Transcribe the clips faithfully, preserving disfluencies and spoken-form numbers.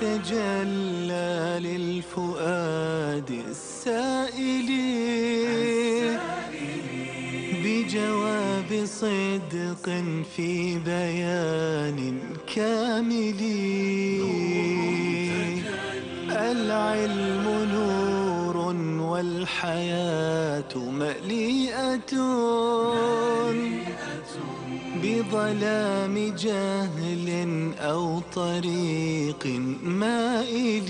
تجلى للفؤاد السائل بجواب صدق في بيان كامل. العلم نور والحياة مليئة بظلام جهل أو طريق مائل.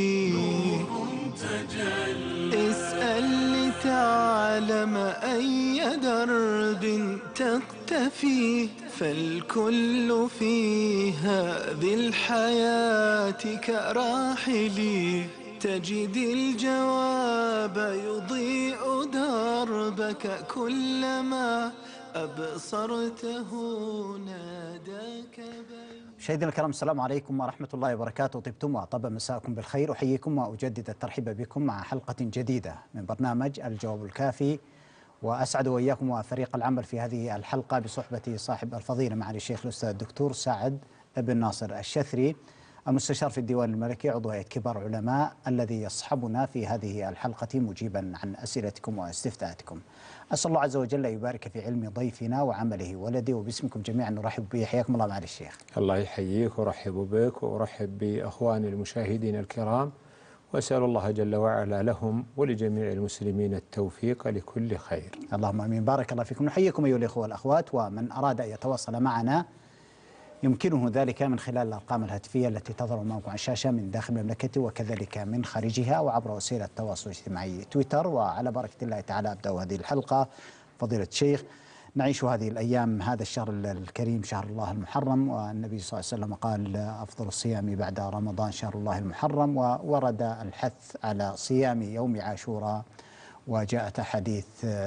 اسأل لتعلم أي درب تقتفي، فالكل في هذه الحياة كراحل. تجد الجواب يضيء دربك كلما أبصرته ناداك بين. مشاهدينا الكرام، السلام عليكم ورحمة الله وبركاته. طبتم وطاب مساءكم بالخير. أحييكم وأجدد الترحيب بكم مع حلقة جديدة من برنامج الجواب الكافي، وأسعد وإياكم وفريق العمل في هذه الحلقة بصحبة صاحب الفضيلة معالي الشيخ الأستاذ الدكتور سعد بن ناصر الشثري، المستشار في الديوان الملكي، عضو هيئة كبار علماء، الذي يصحبنا في هذه الحلقة مجيبا عن أسئلتكم واستفتاءاتكم. أسأل الله عز وجل يبارك في علم ضيفنا وعمله ولدي، وباسمكم جميعا نرحب به. حياكم الله معالي الشيخ. الله يحييك ورحب بك ورحب بأخواني المشاهدين الكرام، وأسأل الله جل وعلا لهم ولجميع المسلمين التوفيق لكل خير. اللهم آمين. بارك الله فيكم. نحييكم أيها الإخوة والأخوات، ومن أراد أن يتواصل معنا يمكنه ذلك من خلال الأرقام الهاتفية التي تظهر أمامكم على الشاشة من داخل المملكة وكذلك من خارجها، وعبر وسائل التواصل الاجتماعي تويتر. وعلى بركة الله تعالى أبدأ هذه الحلقة. فضيلة الشيخ، نعيش هذه الأيام هذا الشهر الكريم، شهر الله المحرم، والنبي صلى الله عليه وسلم قال أفضل الصيام بعد رمضان شهر الله المحرم، وورد الحث على صيام يوم عاشوراء، وجاءت أحاديث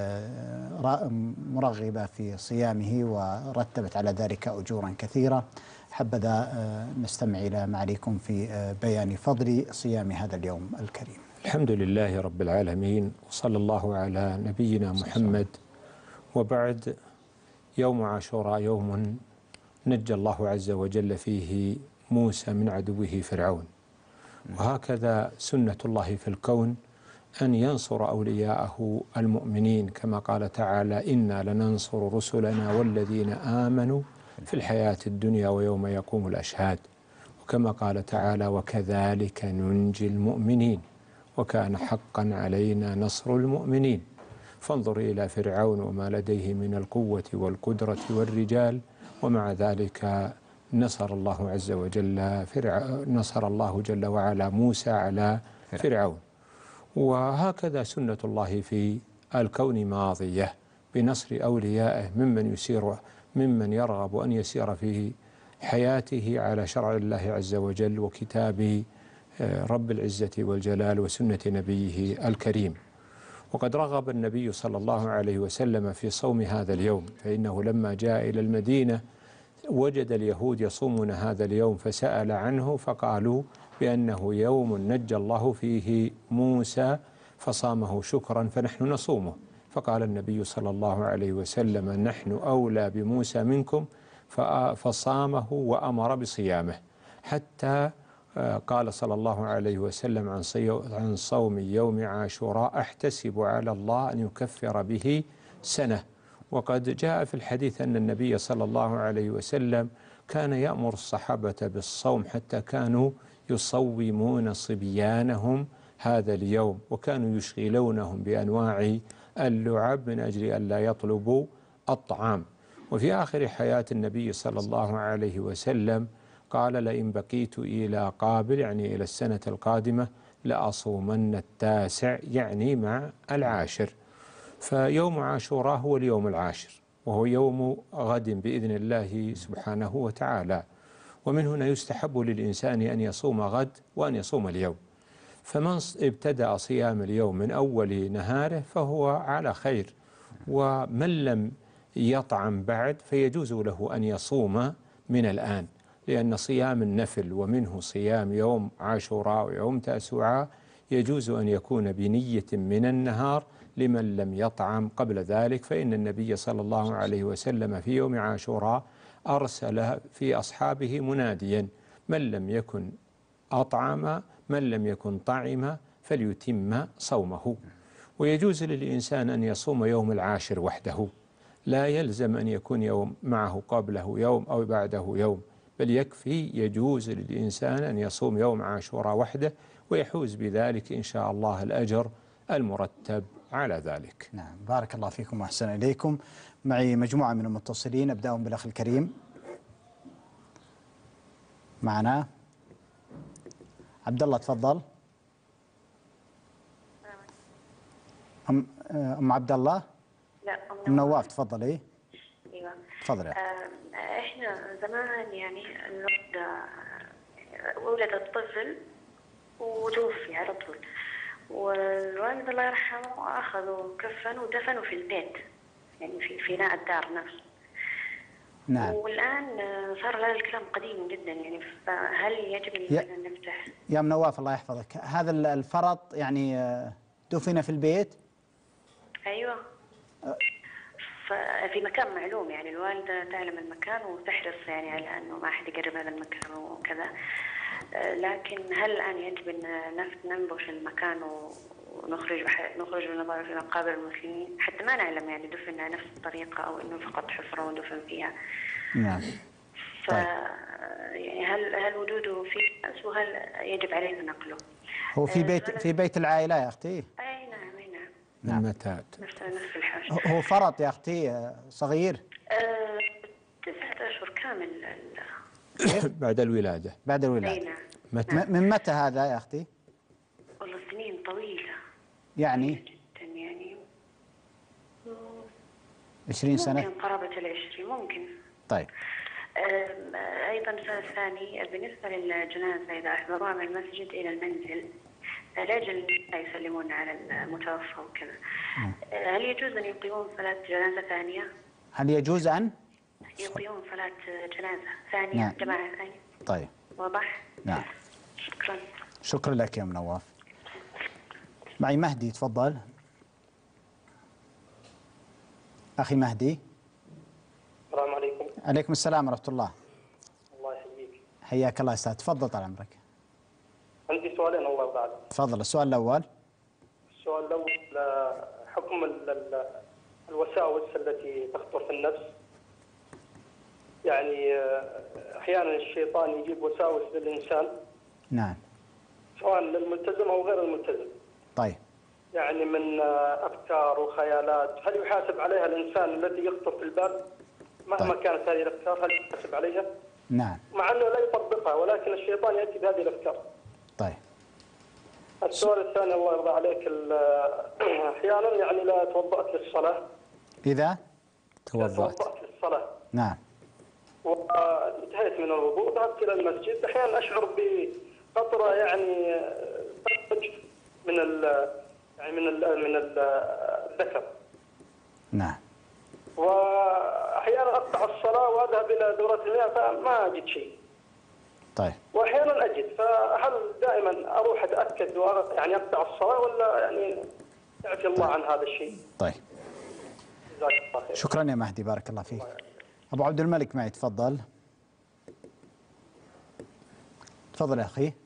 مرغبة في صيامه ورتبت على ذلك أجورا كثيرة. حبذا نستمع إلى معاليكم في بيان فضل صيام هذا اليوم الكريم. الحمد لله رب العالمين، وصلى الله على نبينا محمد. وبعد، يوم عاشوراء يوم نجى الله عز وجل فيه موسى من عدوه فرعون، وهكذا سنة الله في الكون أن ينصر أولياءه المؤمنين، كما قال تعالى: إنا لننصر رسلنا والذين آمنوا في الحياة الدنيا ويوم يقوم الأشهاد. وكما قال تعالى: وكذلك ننجي المؤمنين وكان حقا علينا نصر المؤمنين. فانظر إلى فرعون وما لديه من القوة والقدرة والرجال، ومع ذلك نصر الله عز وجل فرعون، نصر الله جل وعلا موسى على فرعون. وهكذا سنة الله في الكون ماضية بنصر أوليائه ممن يسير ممن يرغب أن يسير في حياته على شرع الله عز وجل وكتاب رب العزة والجلال وسنة نبيه الكريم. وقد رغب النبي صلى الله عليه وسلم في صوم هذا اليوم، فإنه لما جاء إلى المدينة وجد اليهود يصومون هذا اليوم، فسأل عنه فقالوا بأنه يوم نجى الله فيه موسى فصامه شكرا فنحن نصومه. فقال النبي صلى الله عليه وسلم: نحن أولى بموسى منكم، فصامه وأمر بصيامه. حتى قال صلى الله عليه وسلم عن صوم يوم عاشوراء: أحتسب على الله أن يكفر به سنة. وقد جاء في الحديث أن النبي صلى الله عليه وسلم كان يأمر الصحابة بالصوم حتى كانوا يصومون صبيانهم هذا اليوم، وكانوا يشغلونهم بأنواع اللعب من أجل أن لا يطلبوا الطعام. وفي آخر حياة النبي صلى الله عليه وسلم قال: لئن بقيت إلى قابل، يعني إلى السنة القادمة، لأصومن التاسع، يعني مع العاشر. فيوم عاشوراء هو اليوم العاشر، وهو يوم غد بإذن الله سبحانه وتعالى. ومن هنا يستحب للإنسان أن يصوم غد وأن يصوم اليوم. فمن ابتدأ صيام اليوم من أول نهاره فهو على خير، ومن لم يطعم بعد فيجوز له أن يصوم من الآن، لأن صيام النفل ومنه صيام يوم عاشوراء ويوم تاسوعاء يجوز أن يكون بنية من النهار لمن لم يطعم قبل ذلك. فإن النبي صلى الله عليه وسلم في يوم عاشوراء أرسل في أصحابه مناديا: من لم يكن أطعم، من لم يكن طعم فليتم صومه. ويجوز للإنسان أن يصوم يوم العاشر وحده، لا يلزم أن يكون يوم معه قبله يوم أو بعده يوم، بل يكفي يجوز للإنسان أن يصوم يوم عاشوراء وحده، ويحوز بذلك إن شاء الله الأجر المرتب على ذلك. نعم، بارك الله فيكم وأحسن إليكم. معي مجموعة من المتصلين، أبدأهم بالأخ الكريم. معنا عبد الله، تفضل. أم أم عبد الله؟ لا، أم نواف، تفضلي. ايوه تفضلي. آه، احنا زمان يعني الولد آه، ولدت طفل وتوفي على طول، والوالد الله يرحمه اخذوا كفن ودفنوا في البيت، يعني في فناء الدار نفسه. نعم. والان آه، صار هذا الكلام قديم جدا، يعني فهل يجب ان نفتح؟ يا ام نواف الله يحفظك، هذا الفرط يعني آه، دفن في البيت؟ ايوه، ففي مكان معلوم، يعني الوالدة تعلم المكان وتحرص يعني على أنه ما أحد يقرب هذا المكان وكذا. لكن هل الآن يجب أن ننبش المكان ونخرج نخرج ونضعه في مقابر المسلمين حتى ما نعلم يعني دفن نفس الطريقة أو أنه فقط حفرة ودفن فيها؟ نعم. ف يعني هل هل وجوده في ناس وهل يجب علينا نقله؟ هو في بيت في بيت العائلة يا أختي؟ أي نعم، أي نعم. نعم. متى؟ نفس نفس الحاجة. هو فرط يا أختي صغير؟ أه تسعة أشهر كامل. بعد الولادة. بعد الولادة. أي نعم. متى؟ من متى هذا يا أختي؟ والله سنين طويلة. يعني؟ جدا يعني. عشرين سنة؟ ممكن قرابة العشرين ممكن. طيب. أيضا سؤال ثاني بالنسبة للجنازة إذا أحضروها من المسجد إلى المنزل لأجل يسلمون على المتوفى وكذا، هل يجوز أن يقيمون صلاة جنازة ثانية؟ هل يجوز أن يقيمون صلاة جنازة ثانية؟ نعم. جماعة ثانية. طيب. واضح؟ نعم. شكرا. شكرا لك يا ام نواف. معي مهدي، تفضل. أخي مهدي. السلام عليكم. عليكم السلام ورحمة الله. الله يحييك. حياك الله أستاذ، تفضل طال عمرك. عندي سؤالين الله يرضى عليك. تفضل. السؤال الأول. السؤال الأول حكم الوساوس التي تخطر في النفس، يعني أحيانا الشيطان يجيب وساوس للإنسان. نعم. سواء للملتزم أو غير الملتزم. طيب. يعني من أفكار وخيالات، هل يحاسب عليها الإنسان التي يخطر في البال مهما طيب. كانت هذه الأفكار؟ هل يحاسب عليها؟ نعم. مع أنه لا يطبقها، ولكن الشيطان يأتي بهذه الأفكار. طيب. السؤال الثاني الله يرضى عليك، أحيانا يعني لا توضأت للصلاة. إذا توضأت. توضأت للصلاة. نعم. وانتهيت من الوضوء ذهبت إلى المسجد، أحيانا أشعر بقطرة يعني تخرج من ال يعني من ال من الذكر. نعم. وأحيانا أقطع الصلاة وأذهب إلى دورة المياه فما أجد شيء. طيب. وأحيانا أجد، فهل دائما أروح أتأكد يعني أقطع الصلاة ولا يعني يعفي الله عن هذا الشيء؟ طيب. جزاك الله خير. شكرا يا مهدي، بارك الله فيك. أبو عبد الملك معي، تفضل. تفضل يا أخي.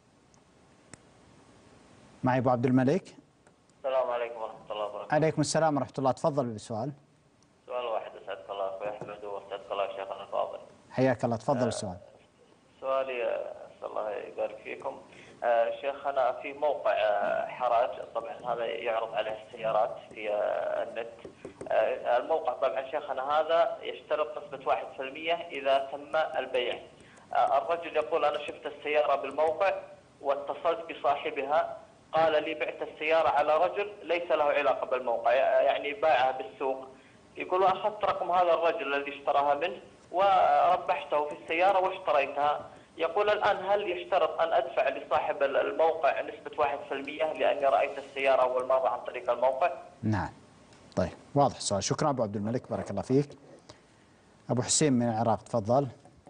معي أبو عبد الملك. السلام عليكم ورحمة الله وبركاته. عليكم السلام ورحمة الله، تفضل بالسؤال. سؤال واحد أسعدك الله أخوي أحمد وأسعدك الله شيخنا الفاضل. حياك الله، تفضل السؤال. سؤالي أسأل الله يبارك فيكم. آه شيخنا في موقع آه حراج، طبعا هذا يعرض عليه السيارات في آه النت. آه الموقع طبعا شيخنا هذا يشترط نسبة واحد في المية إذا تم البيع. آه الرجل يقول أنا شفت السيارة بالموقع واتصلت بصاحبها، قال لي بعت السيارة على رجل ليس له علاقة بالموقع، يعني باعها بالسوق. يقول أخذت رقم هذا الرجل الذي اشتراها منه وربحته في السيارة واشتريتها. يقول الآن هل يشترط أن أدفع لصاحب الموقع نسبة واحد في المية لأني رأيت السيارة أول مرة عن طريق الموقع؟ نعم. طيب، واضح السؤال. شكرا أبو عبد الملك، بارك الله فيك. أبو حسين من العراق، تفضل.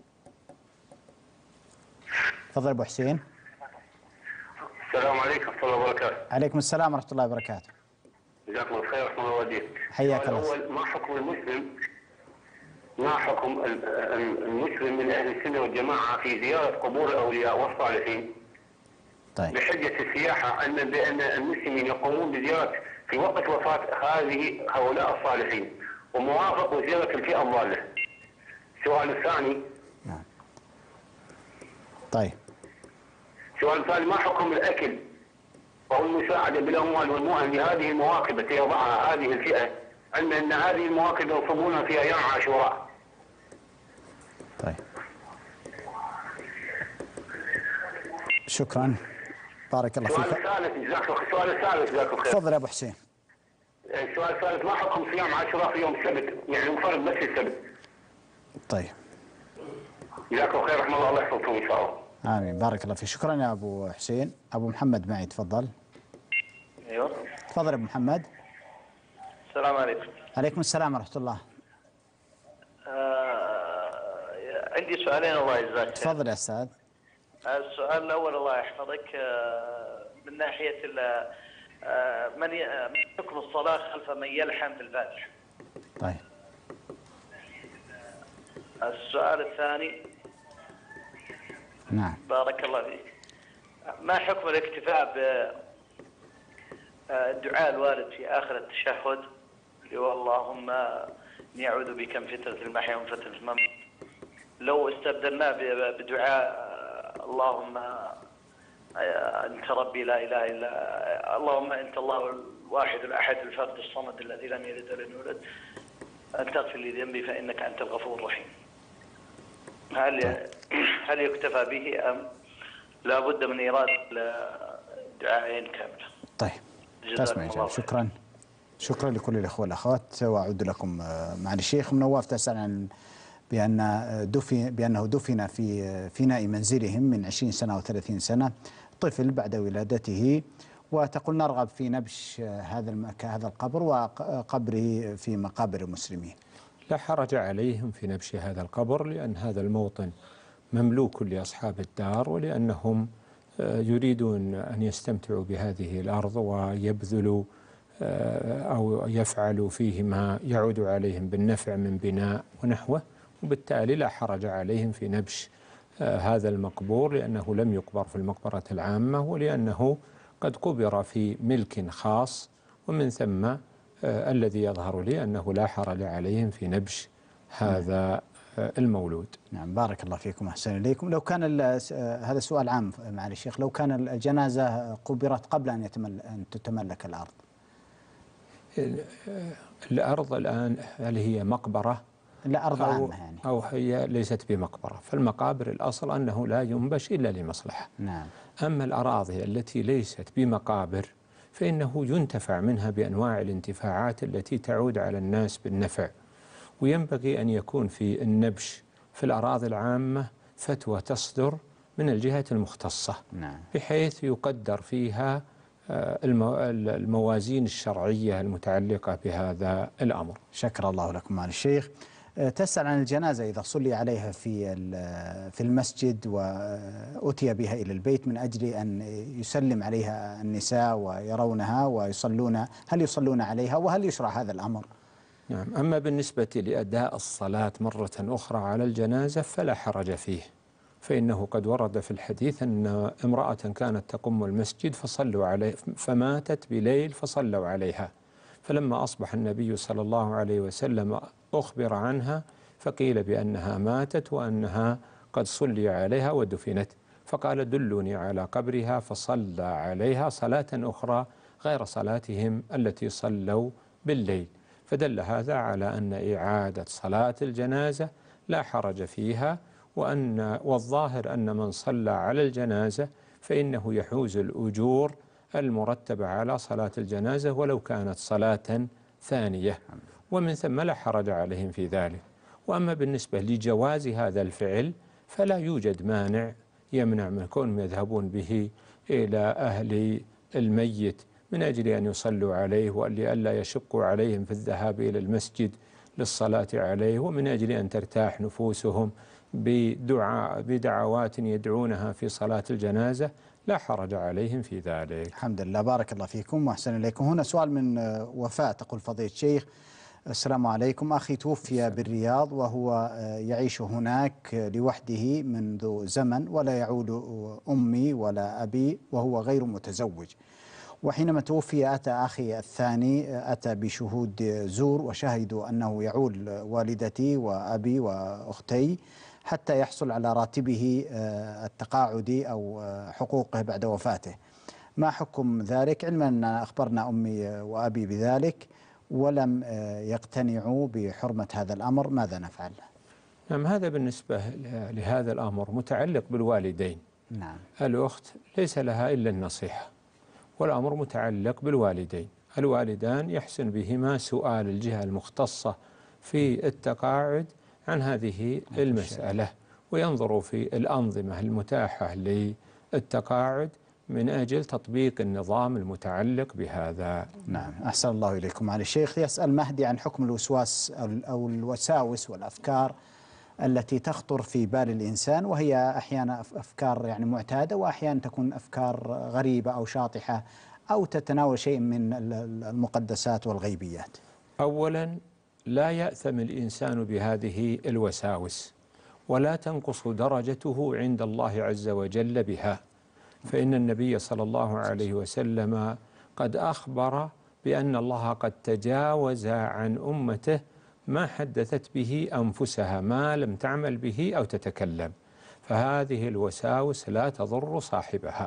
تفضل أبو حسين. السلام عليكم ورحمة الله وبركاته. عليكم السلام ورحمة الله وبركاته. جزاكم الله خير ورحمة الله وبركاته. حياك الله. الأول، ما حكم المسلم ما حكم المسلم من أهل السنة والجماعة في زيارة قبور الأولياء والصالحين طيب. بحجة السياحة أن بأن المسلمين يقومون بزيارة في وقت وفاة هذه هؤلاء الصالحين وموافق وزيارة الفئة الضالة. السؤال الثاني. نعم. طيب. السؤال الثاني، ما حكم الأكل أو المساعدة بالأموال والمؤن لهذه المواكب التي يضعها هذه الفئة، علما أن هذه المواكب ينصبونها في أيام عاشوراء؟ طيب. شكرا، بارك الله فيك. السؤال الثالث جزاك الله خير. السؤال الثالث جزاك الله خير. تفضل يا ابو حسين. السؤال الثالث، ما حكم صيام عاشوراء في يوم السبت؟ يعني مفرد بس السبت. طيب. جزاك الله خير، رحمه الله، الله يحفظكم ان شاء الله. امين، بارك الله فيك. شكرا يا ابو حسين. ابو محمد معي، تفضل. ايوه. تفضل يا ابو محمد. السلام عليكم. عليكم السلام ورحمه الله. آه عندي سؤالين الله يجزاك. تفضل يا استاذ. السؤال الاول الله يحفظك، آه من ناحيه آه من حكم الصلاه خلف من يلحن في الفاتحه. طيب. السؤال الثاني. نعم. بارك الله فيك. ما حكم الاكتفاء بالدعاء الوارد في اخر التشهد اللي هو اللهم اني اعوذ بك من فتنه المحيا ومن فتنه الممات، لو استبدلناه بدعاء اللهم انت ربي لا اله الا اللهم انت الله الواحد الاحد الفرد الصمد الذي لم يلد ولم يولد ان تغفر لي ذنبي فانك انت الغفور الرحيم، هل هل يكتفى به ام لا بد من ايراد دعائين كامله؟ طيب. تسمع إجابة. شكرا. شكرا لكل الاخوه والاخوات، واعود لكم مع الشيخ. منواف تسال عن بان دفن بانه دفن في فناء منزلهم من عشرين سنه وثلاثين سنه طفل بعد ولادته، وتقول نرغب في نبش هذا المكان هذا القبر وقبره في مقابر المسلمين. لا حرج عليهم في نبش هذا القبر، لأن هذا الموطن مملوك لأصحاب الدار، ولأنهم يريدون أن يستمتعوا بهذه الأرض ويبذلوا أو يفعلوا فيه ما يعود عليهم بالنفع من بناء ونحوه، وبالتالي لا حرج عليهم في نبش هذا المقبور، لأنه لم يقبر في المقبرة العامة، ولأنه قد قبر في ملك خاص، ومن ثم آه الذي يظهر لي أنه لا حرج عليهم في نبش هذا آه المولود. نعم، بارك الله فيكم، أحسن إليكم. لو كان هذا سؤال عام معالي الشيخ، لو كان الجنازة قبرت قبل أن, يتمل أن تتملك الأرض، الأرض الآن هل هي مقبرة؟ لا، أرض أو عامة يعني. أو هي ليست بمقبرة، فالمقابر الأصل أنه لا ينبش إلا لمصلحة. نعم. أما الأراضي التي ليست بمقابر فإنه ينتفع منها بأنواع الانتفاعات التي تعود على الناس بالنفع، وينبغي أن يكون في النبش في الأراضي العامة فتوى تصدر من الجهة المختصة. نعم. بحيث يقدر فيها الموازين الشرعية المتعلقة بهذا الأمر. شكر الله لكم معالي الشيخ. تسأل عن الجنازة إذا صلي عليها في في المسجد وأتي بها إلى البيت من أجل أن يسلم عليها النساء ويرونها ويصلون، هل يصلون عليها وهل يشرع هذا الأمر؟ نعم. أما بالنسبة لأداء الصلاة مرة أخرى على الجنازة فلا حرج فيه، فإنه قد ورد في الحديث أن امرأة كانت تقم المسجد فصلوا عليه فماتت بليل فصلوا عليها، فلما أصبح النبي صلى الله عليه وسلم أخبر عنها فقيل بأنها ماتت وأنها قد صلي عليها ودفنت، فقال دلوني على قبرها فصلى عليها صلاة أخرى غير صلاتهم التي صلوا بالليل، فدل هذا على أن إعادة صلاة الجنازة لا حرج فيها، وأن والظاهر أن من صلى على الجنازة فإنه يحوز الأجور المرتبة على صلاة الجنازة ولو كانت صلاة ثانية، ومن ثم لا حرج عليهم في ذلك. وأما بالنسبة لجواز هذا الفعل فلا يوجد مانع يمنع من كونهم يذهبون به إلى أهل الميت من أجل أن يصلوا عليه ولئلا يشقوا عليهم في الذهاب إلى المسجد للصلاة عليه، ومن أجل أن ترتاح نفوسهم بدعاء بدعوات يدعونها في صلاة الجنازة، لا حرج عليهم في ذلك. الحمد لله، بارك الله فيكم وأحسن إليكم. هنا سؤال من وفاء، تقول فضيلة الشيخ السلام عليكم. أخي توفي بالرياض وهو يعيش هناك لوحده منذ زمن، ولا يعود أمي ولا أبي، وهو غير متزوج. وحينما توفي أتى أخي الثاني، أتى بشهود زور وشهدوا أنه يعول والدتي وأبي وأختي حتى يحصل على راتبه التقاعدي أو حقوقه بعد وفاته. ما حكم ذلك؟ علما أن أخبرنا أمي وأبي بذلك ولم يقتنعوا بحرمة هذا الأمر، ماذا نفعل؟ نعم، هذا بالنسبة لهذا الأمر متعلق بالوالدين. نعم. الأخت ليس لها إلا النصيحة، والأمر متعلق بالوالدين. الوالدان يحسن بهما سؤال الجهة المختصة في التقاعد عن هذه المسألة، وينظروا في الأنظمة المتاحة للتقاعد من أجل تطبيق النظام المتعلق بهذا. نعم، أحسن الله إليكم. على الشيخ يسأل مهدي عن حكم الوسواس أو الوساوس والأفكار التي تخطر في بال الإنسان، وهي أحيانا أفكار يعني معتادة، وأحيانا تكون أفكار غريبة أو شاطحة أو تتناول شيء من المقدسات والغيبيات. أولا، لا يأثم الإنسان بهذه الوساوس، ولا تنقص درجته عند الله عز وجل بها، فإن النبي صلى الله عليه وسلم قد أخبر بأن الله قد تجاوز عن أمته ما حدثت به أنفسها ما لم تعمل به أو تتكلم، فهذه الوساوس لا تضر صاحبها.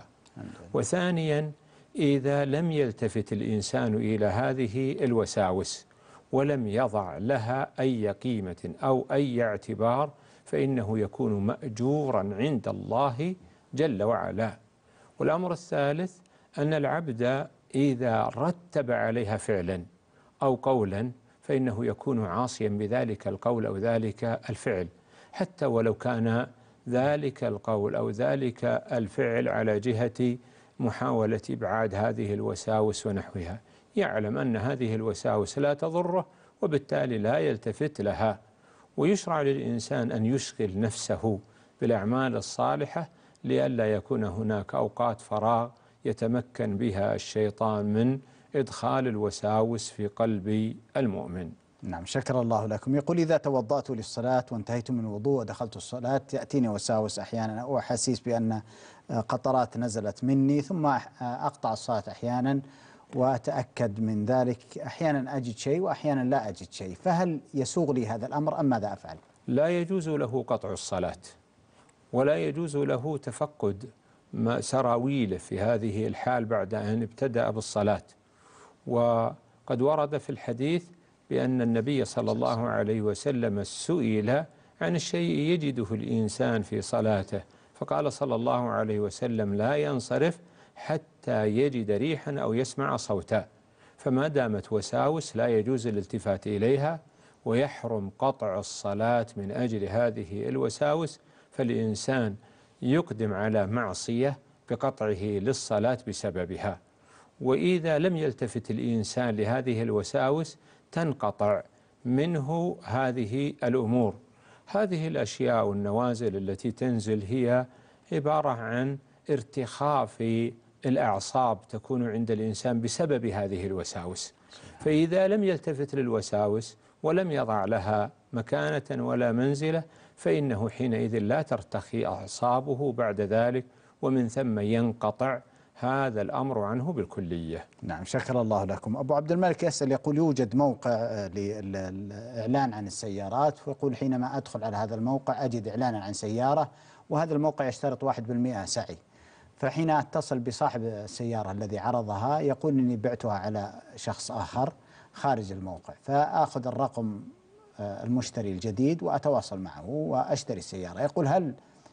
وثانيا، إذا لم يلتفت الإنسان إلى هذه الوساوس ولم يضع لها أي قيمة أو أي اعتبار، فإنه يكون مأجورا عند الله جل وعلا. والأمر الثالث أن العبد إذا رتب عليها فعلا أو قولا فإنه يكون عاصيا بذلك القول أو ذلك الفعل، حتى ولو كان ذلك القول أو ذلك الفعل على جهة محاولة إبعاد هذه الوساوس ونحوها. يعلم أن هذه الوساوس لا تضره وبالتالي لا يلتفت لها. ويشرع للإنسان أن يشغل نفسه بالأعمال الصالحة لئلا يكون هناك أوقات فراغ يتمكن بها الشيطان من إدخال الوساوس في قلب المؤمن. نعم، شكر الله لكم. يقول إذا توضأت للصلاة وانتهيت من الوضوء ودخلت الصلاة تأتيني وساوس أحيانا أو أحاسيس بأن قطرات نزلت مني، ثم أقطع الصلاة أحيانا وأتأكد من ذلك. أحيانا أجد شيء وأحيانا لا أجد شيء، فهل يسوغ لي هذا الأمر أم ماذا أفعل؟ لا يجوز له قطع الصلاة، ولا يجوز له تفقد سراويله في هذه الحال بعد أن ابتدأ بالصلاة. وقد ورد في الحديث بأن النبي صلى الله عليه وسلم سئل عن الشيء يجده الإنسان في صلاته، فقال صلى الله عليه وسلم لا ينصرف حتى يجد ريحا أو يسمع صوتا. فما دامت وساوس لا يجوز الالتفات إليها، ويحرم قطع الصلاة من أجل هذه الوساوس، فالإنسان يقدم على معصية بقطعه للصلاة بسببها. وإذا لم يلتفت الإنسان لهذه الوساوس تنقطع منه هذه الأمور. هذه الأشياء والنوازل التي تنزل هي عبارة عن ارتخاء في الأعصاب تكون عند الإنسان بسبب هذه الوساوس. فإذا لم يلتفت للوساوس ولم يضع لها مكانة ولا منزلة فإنه حينئذ لا ترتخي أعصابه بعد ذلك، ومن ثم ينقطع هذا الأمر عنه بالكلية. نعم، شكر الله لكم. أبو عبد الملك يسأل يقول يوجد موقع للإعلان عن السيارات، ويقول حينما أدخل على هذا الموقع أجد إعلانا عن سيارة، وهذا الموقع يشترط واحد بالمئة سعي، فحين أتصل بصاحب السيارة الذي عرضها يقول إني بعتها على شخص آخر خارج الموقع، فآخذ الرقم المشتري الجديد وأتواصل معه وأشتري السيارة. يقول هل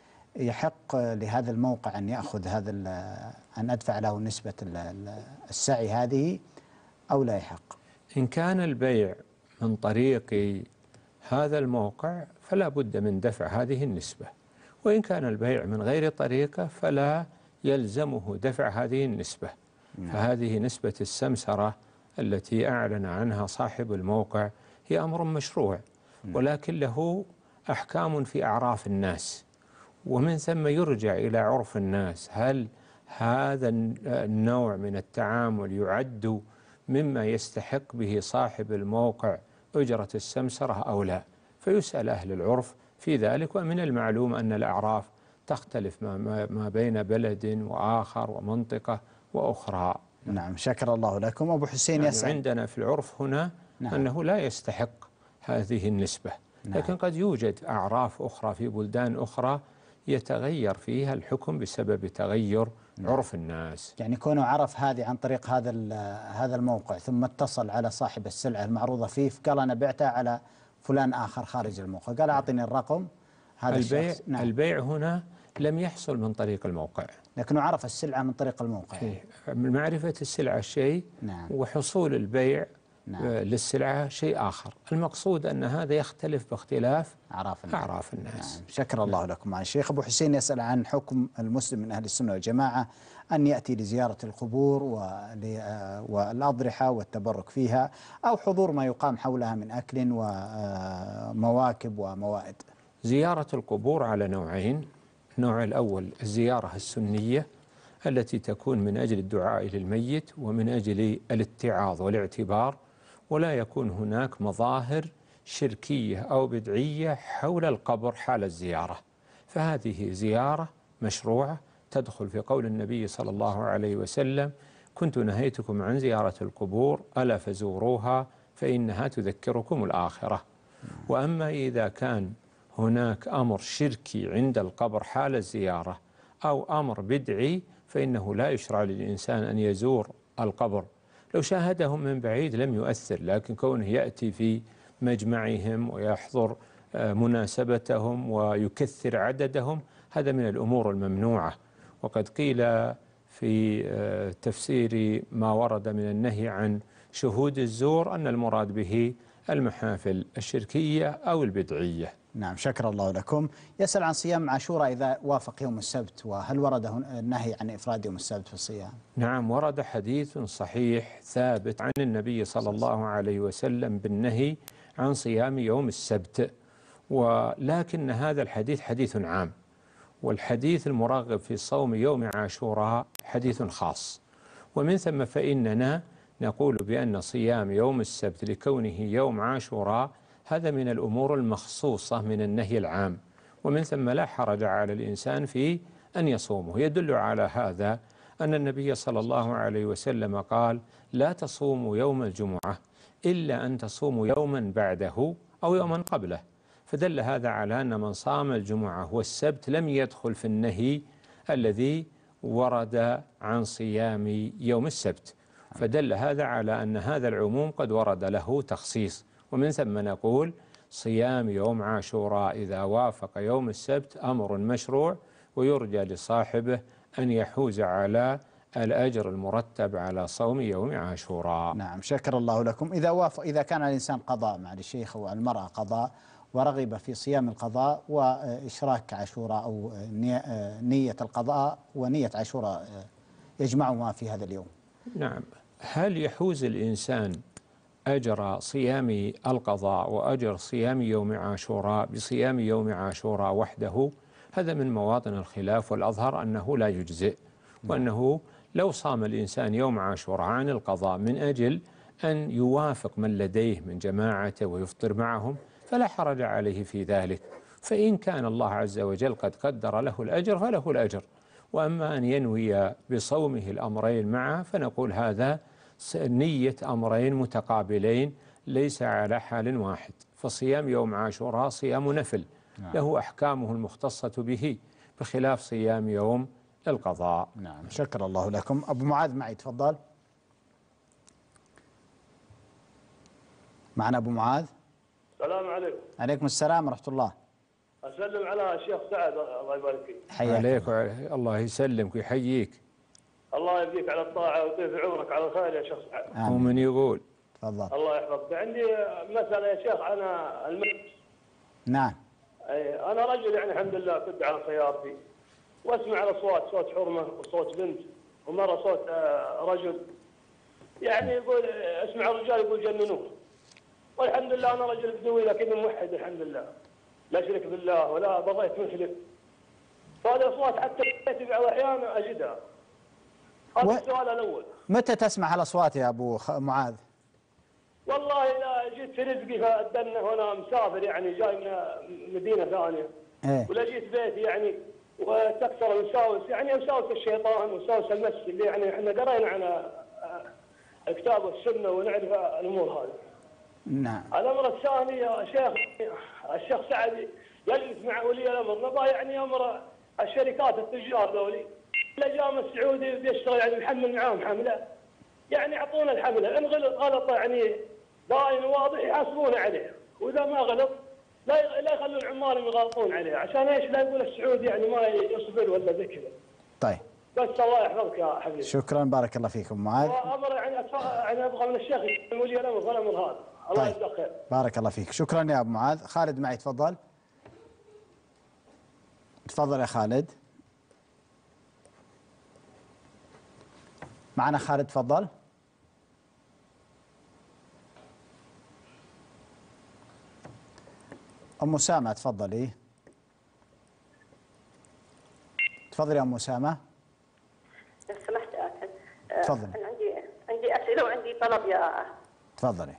يحق لهذا الموقع أن يأخذ هذا أن أدفع له نسبة السعي هذه أو لا يحق؟ إن كان البيع من طريق هذا الموقع فلا بد من دفع هذه النسبة، وإن كان البيع من غير طريقة فلا يلزمه دفع هذه النسبة. نعم. فهذه نسبة السمسرة التي أعلن عنها صاحب الموقع هي أمر مشروع، ولكن له أحكام في أعراف الناس، ومن ثم يرجع إلى عرف الناس. هل هذا النوع من التعامل يعد مما يستحق به صاحب الموقع أجرة السمسرة أو لا، فيسأل أهل العرف في ذلك. ومن المعلوم أن الأعراف تختلف ما, ما بين بلد وآخر ومنطقة وأخرى. نعم، شكر الله لكم. أبو حسين يعني يسأل عندنا في العرف هنا نعم. أنه لا يستحق هذه النسبة. نعم. لكن قد يوجد أعراف أخرى في بلدان أخرى يتغير فيها الحكم بسبب تغير نعم. عرف الناس. يعني كونه عرف هذه عن طريق هذا هذا الموقع، ثم اتصل على صاحب السلعة المعروضة فيه فقال أنا بعتها على فلان آخر خارج الموقع، قال أعطني الرقم. هذا البيع الشخص نعم. البيع هنا لم يحصل من طريق الموقع، لكنه عرف السلعة من طريق الموقع. من معرفة السلعة شيء نعم. وحصول البيع نعم. للسلعة شيء آخر. المقصود أن هذا يختلف باختلاف أعراف الناس, أعراف الناس. نعم. شكر الله لكم. مع الشيخ أبو حسين يسأل عن حكم المسلم من أهل السنة والجماعة أن يأتي لزيارة القبور والأضرحة والتبرك فيها، أو حضور ما يقام حولها من أكل ومواكب وموائد. زيارة القبور على نوعين. النوع الأول الزيارة السنية التي تكون من أجل الدعاء للميت ومن أجل الاتعاظ والاعتبار، ولا يكون هناك مظاهر شركية أو بدعية حول القبر حال الزيارة، فهذه زيارة مشروعة تدخل في قول النبي صلى الله عليه وسلم: كنت نهيتكم عن زيارة القبور ألا فزوروها فإنها تذكركم الآخرة. وأما إذا كان هناك أمر شركي عند القبر حال الزيارة أو أمر بدعي فإنه لا يشرع للإنسان أن يزور القبر. لو شاهدهم من بعيد لم يؤثر، لكن كونه يأتي في مجمعهم ويحضر مناسبتهم ويكثر عددهم هذا من الأمور الممنوعة. وقد قيل في تفسير ما ورد من النهي عن شهود الزور أن المراد به المحافل الشركية أو البدعية. نعم، شكر الله لكم. يسأل عن صيام عاشوراء إذا وافق يوم السبت، وهل ورد النهي عن إفراد يوم السبت في الصيام؟ نعم، ورد حديث صحيح ثابت عن النبي صلى الله عليه وسلم بالنهي عن صيام يوم السبت، ولكن هذا الحديث حديث عام، والحديث المرغب في صوم يوم عاشوراء حديث خاص. ومن ثم فإننا نقول بأن صيام يوم السبت لكونه يوم عاشوراء هذا من الأمور المخصوصة من النهي العام، ومن ثم لا حرج على الإنسان في أن يصومه. يدل على هذا أن النبي صلى الله عليه وسلم قال: لا تصوموا يوم الجمعة إلا أن تصوموا يوما بعده أو يوما قبله، فدل هذا على أن من صام الجمعة والسبت لم يدخل في النهي الذي ورد عن صيام يوم السبت، فدل هذا على أن هذا العموم قد ورد له تخصيص. ومن ثم نقول صيام يوم عاشوراء إذا وافق يوم السبت أمر مشروع، ويرجى لصاحبه أن يحوز على الأجر المرتب على صوم يوم عاشوراء. نعم، شكر الله لكم. إذا وافق إذا كان الإنسان قضاء مع الشيخ والمرأة قضاء ورغب في صيام القضاء وإشراك عاشوراء أو نية القضاء ونية عاشوراء يجمعهما في هذا اليوم. نعم، هل يحوز الإنسان أجر صيام القضاء وأجر صيام يوم عاشوراء بصيام يوم عاشوراء وحده؟ هذا من مواطن الخلاف، والأظهر أنه لا يجزئ، وأنه لو صام الإنسان يوم عاشوراء عن القضاء من أجل أن يوافق من لديه من جماعته ويفطر معهم فلا حرج عليه في ذلك، فإن كان الله عز وجل قد قدر له الأجر فله الأجر. وأما أن ينوي بصومه الأمرين معا فنقول هذا نية أمرين متقابلين ليس على حال واحد، فصيام يوم عاشوراء صيام نفل له أحكامه المختصة به بخلاف صيام يوم القضاء. نعم، شكر الله لكم. أبو معاذ معي، تفضل. معنا أبو معاذ. السلام عليكم. عليكم السلام ورحمة الله. أسلم على الشيخ سعد الله يبارك فيك. حياك عليك الله يسلمك ويحييك. الله يبقيك على الطاعة ويطيل عمرك على الخير يا شيخ سعد. ومن يقول تفضل. الله يحفظك. عندي مسألة يا شيخ عن المجلس. نعم. أنا رجل يعني الحمد لله كنت على سيارتي واسمع الأصوات، صوت حرمة وصوت بنت ومرة صوت رجل، يعني يقول اسمع الرجال يقول جننوه، والحمد لله أنا رجل بدوي لكني موحد الحمد لله، لا أشرك بالله ولا بغيت مشرك، فهذه الأصوات حتى في بعض الأحيان أجدها. هذا و... السؤال الأول. متى تسمع هالأصوات يا أبو خ... معاذ؟ والله لا جيت في رزقي فأدنى وانا مسافر يعني جاي من مدينه ثانيه. ايه ولا جيت بيتي يعني وتكسر الوساوس يعني وساوس الشيطان وساوس النفس اللي يعني احنا قرينا عن الكتاب والسنه ونعرف الامور هذه. نعم. الامر الثاني يا شيخ الشيخ سعد يجلس مع ولي الامر نبغى يعني امر الشركات التجار ذولي اذا جاء من السعودي بيشتغل يعني يحمل معاهم حمله يعني يعطونا الحمله ان غلط غلط يعني باين واضح يحاسبونا عليه واذا ما غلط لا لا يخلوا العمال يغلطون عليه عشان ايش لا يقول السعودي يعني ما يصبر ولا زي كذا. طيب. بس الله يحفظك يا حبيبي. شكرا بارك الله فيكم معاذ. وامر يعني يعني ابغى من الشيخ ولي الامر الامر هذا. الله طيب. يجزاك خير. بارك الله فيك شكرا يا ابو معاذ. خالد معي تفضل. تفضل يا خالد. معنا خالد تفضل. ام اسامه تفضلي. تفضلي يا ام اسامه. لو سمحت آسف. تفضلي. انا عندي عندي اسئله وعندي طلب يا تفضلي.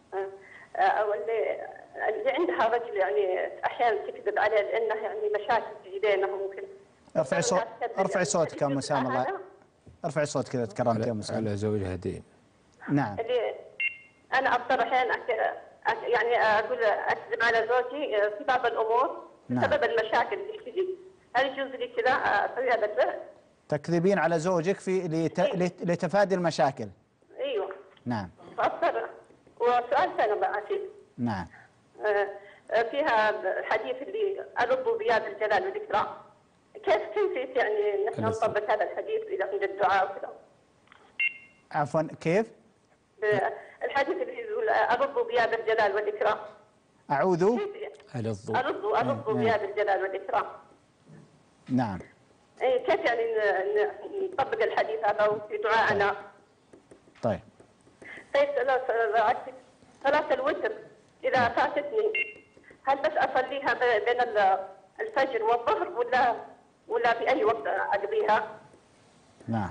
او اللي اللي عندها رجل يعني احيانا تكذب عليه لانه يعني مشاكل في بينهم ممكن. ارفعي صوت ارفعي صوتك يا ام اسامه الله ارفعي صوتك اذا تكرمت يا ام اسامه. على زوجها دين. نعم. اللي انا اضطر احيانا يعني اقول اكذب على زوجي في بعض الامور بسبب المشاكل اللي تجي. هل يجوز لي كذا اسوي هذا الفعل؟ تكذبين على زوجك في لت... لت... لتفادي المشاكل. ايوه. نعم. فاضطر. وسؤال ثاني بقى فيه. نعم. فيها الحديث اللي ألب بياد الجلال والإكرام. كيف كيف يعني نحن نطبق هذا الحديث إذا عند الدعاء وكذا؟ عفوا كيف؟ الحديث اللي يقول ألب بياد الجلال والإكرام. أعوذ ألظ ألب ألب بياد الجلال والإكرام. نعم. كيف يعني نطبق الحديث هذا في دعائنا؟ طيب. طيب صلاة الوتر إذا فاتتني هل بس أصليها بين الفجر والظهر ولا ولا في أي وقت أقضيها؟ نعم.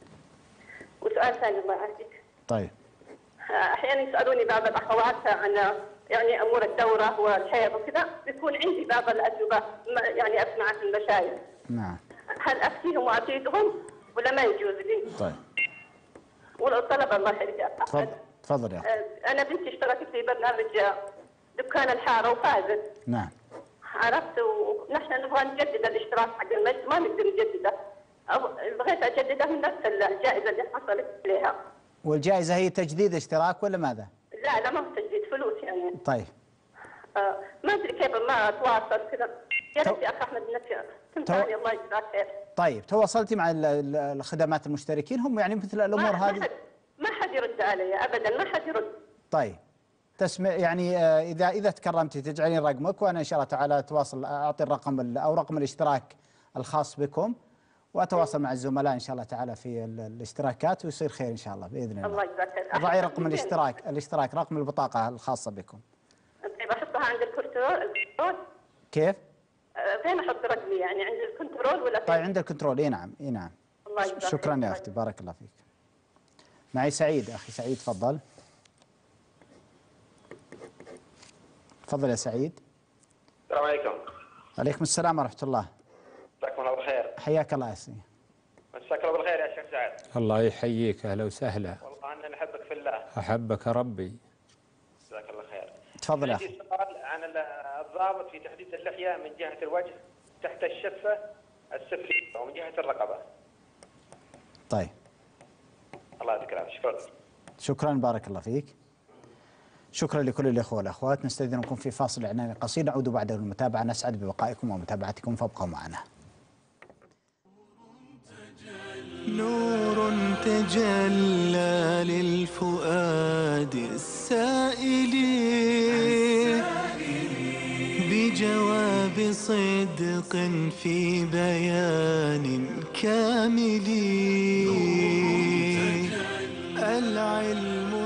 وسؤال ثاني الله يعافيك. طيب. أحيانا يسألوني بعض الأخوات عن يعني أمور الدورة والحيض وكذا بيكون عندي بعض الأجوبة يعني أسمعها في المشايخ. نعم. هل أفتيهم وأفيدهم ولا ما يجوز لي؟ طيب. والطلبة الله يخليك. تفضل تفضل يا أخي. أنا بنتي اشتركت في برنامج دكان الحارة وفازت. نعم. عرفت ونحن نبغى نجدد الاشتراك حق المجد ما نقدر نجدده. بغيت أجدده من نفس الجائزة اللي حصلت عليها. والجائزة هي تجديد اشتراك ولا ماذا؟ لا لا ما هو تجديد فلوس يعني. طيب. آه ما أدري كيف ما أتواصل كذا. يا ريت يا أخ أحمد إنك تنفعني الله يجزاك خير. طيب تواصلتي مع الخدمات المشتركين هم يعني مثل الأمور ما هذه؟ حد ما حد يرد علي أبدا ما حد يرد. طيب. تسمع يعني اذا اذا تكرمتي تجعلين رقمك وانا ان شاء الله تعالى اتواصل اعطي الرقم او رقم الاشتراك الخاص بكم واتواصل مع الزملاء ان شاء الله تعالى في الاشتراكات ويصير خير ان شاء الله باذن الله. الله يجزاك خير. ضعي رقم الاشتراك الاشتراك رقم البطاقه الخاصه بكم. طيب احطها عند الكنترول. كيف؟ فين احط رقمي يعني عند الكنترول ولا فين؟ طيب عند الكنترول اي نعم اي نعم. الله يجزاك شكرا يا اختي بارك الله فيك. معي سعيد اخي سعيد تفضل. تفضل يا سعيد. السلام عليكم. عليكم السلام ورحمة الله. مساكم الله بالخير. حياك الله يا سيدي. مساك الله بالخير يا شيخ سعد. الله يحييك اهلا وسهلا. والله انا نحبك في الله. احبك ربي. جزاك الله خير. تفضل يا اخي. عندي سؤال عن الضابط في تحديد اللحية من جهة الوجه تحت الشفة السفلية ومن جهة الرقبة. طيب. الله يعطيك العافية شكرا. شكرا بارك الله فيك. شكرا لكل الإخوة والأخوات. نستأذنكم في فاصل إعلاني قصير نعود بعده للمتابعة. نسعد ببقائكم ومتابعتكم فابقوا معنا. نور تجلى للفؤاد السائل بجواب صدق في بيان كامل. العلم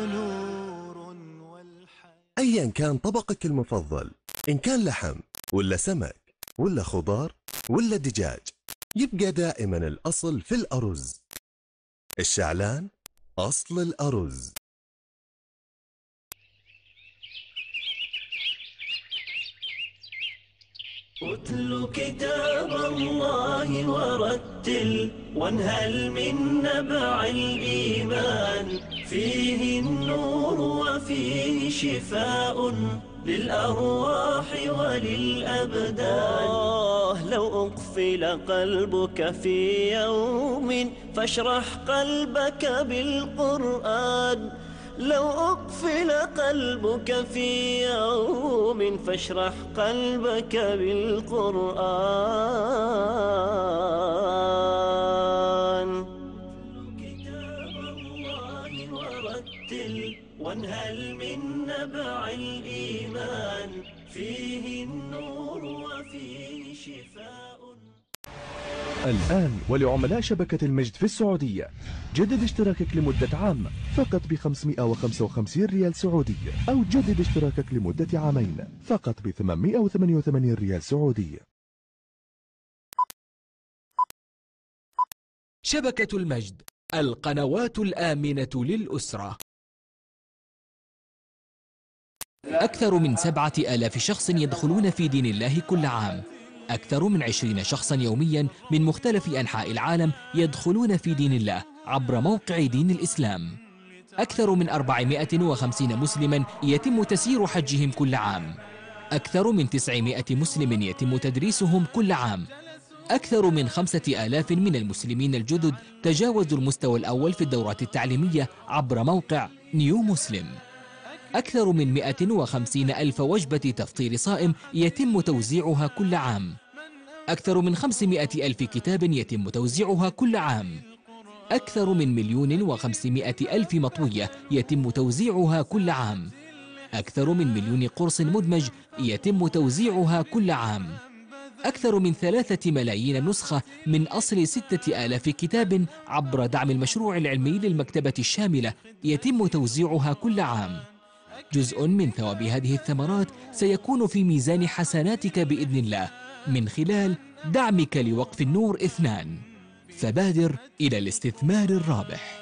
أيا كان طبقك المفضل، إن كان لحم ولا سمك ولا خضار ولا دجاج، يبقى دائما الأصل في الأرز. الشعلان أصل الأرز. اتل كتاب الله ورتل وانهل من نبع الإيمان، فيه النور وفيه شفاء للأرواح وللأبدان. آه لو أقفل قلبك في يوم فاشرح قلبك بالقرآن، لو أقفل قلبك في يوم فاشرح قلبك بالقرآن. كتاب الله ورتل وانهل من نبع الإيمان، فيه النور وفيه شفاء. الآن ولعملاء شبكة المجد في السعودية، جدد اشتراكك لمدة عام فقط ب خمسمئة وخمسة وخمسين ريال سعودي، أو جدد اشتراكك لمدة عامين فقط ب ثمانمئة وثمانية وثمانين ريال سعودي. شبكة المجد، القنوات الآمنة للأسرة. أكثر من سبعة آلاف شخص يدخلون في دين الله كل عام. أكثر من عشرين شخصا يوميا من مختلف أنحاء العالم يدخلون في دين الله عبر موقع دين الإسلام. أكثر من أربعمئة وخمسين مسلما يتم تسيير حجهم كل عام. أكثر من تسعمئة مسلم يتم تدريسهم كل عام. أكثر من خمسة آلاف من المسلمين الجدد تجاوزوا المستوى الأول في الدورات التعليمية عبر موقع نيو مسلم. أكثر من مئة وخمسين ألف وجبة تفطير صائم يتم توزيعها كل عام. أكثر من خمسمئة ألف كتاب يتم توزيعها كل عام. أكثر من مليون وخمسمئة ألف مطوية يتم توزيعها كل عام. أكثر من مليون قرص مدمج يتم توزيعها كل عام. أكثر من ثلاثة ملايين نسخة من أصل ستة آلاف كتاب عبر دعم المشروع العلمي للمكتبة الشاملة يتم توزيعها كل عام. جزء من ثواب هذه الثمرات سيكون في ميزان حسناتك بإذن الله من خلال دعمك لوقف النور اثنان، فبادر إلى الاستثمار الرابح.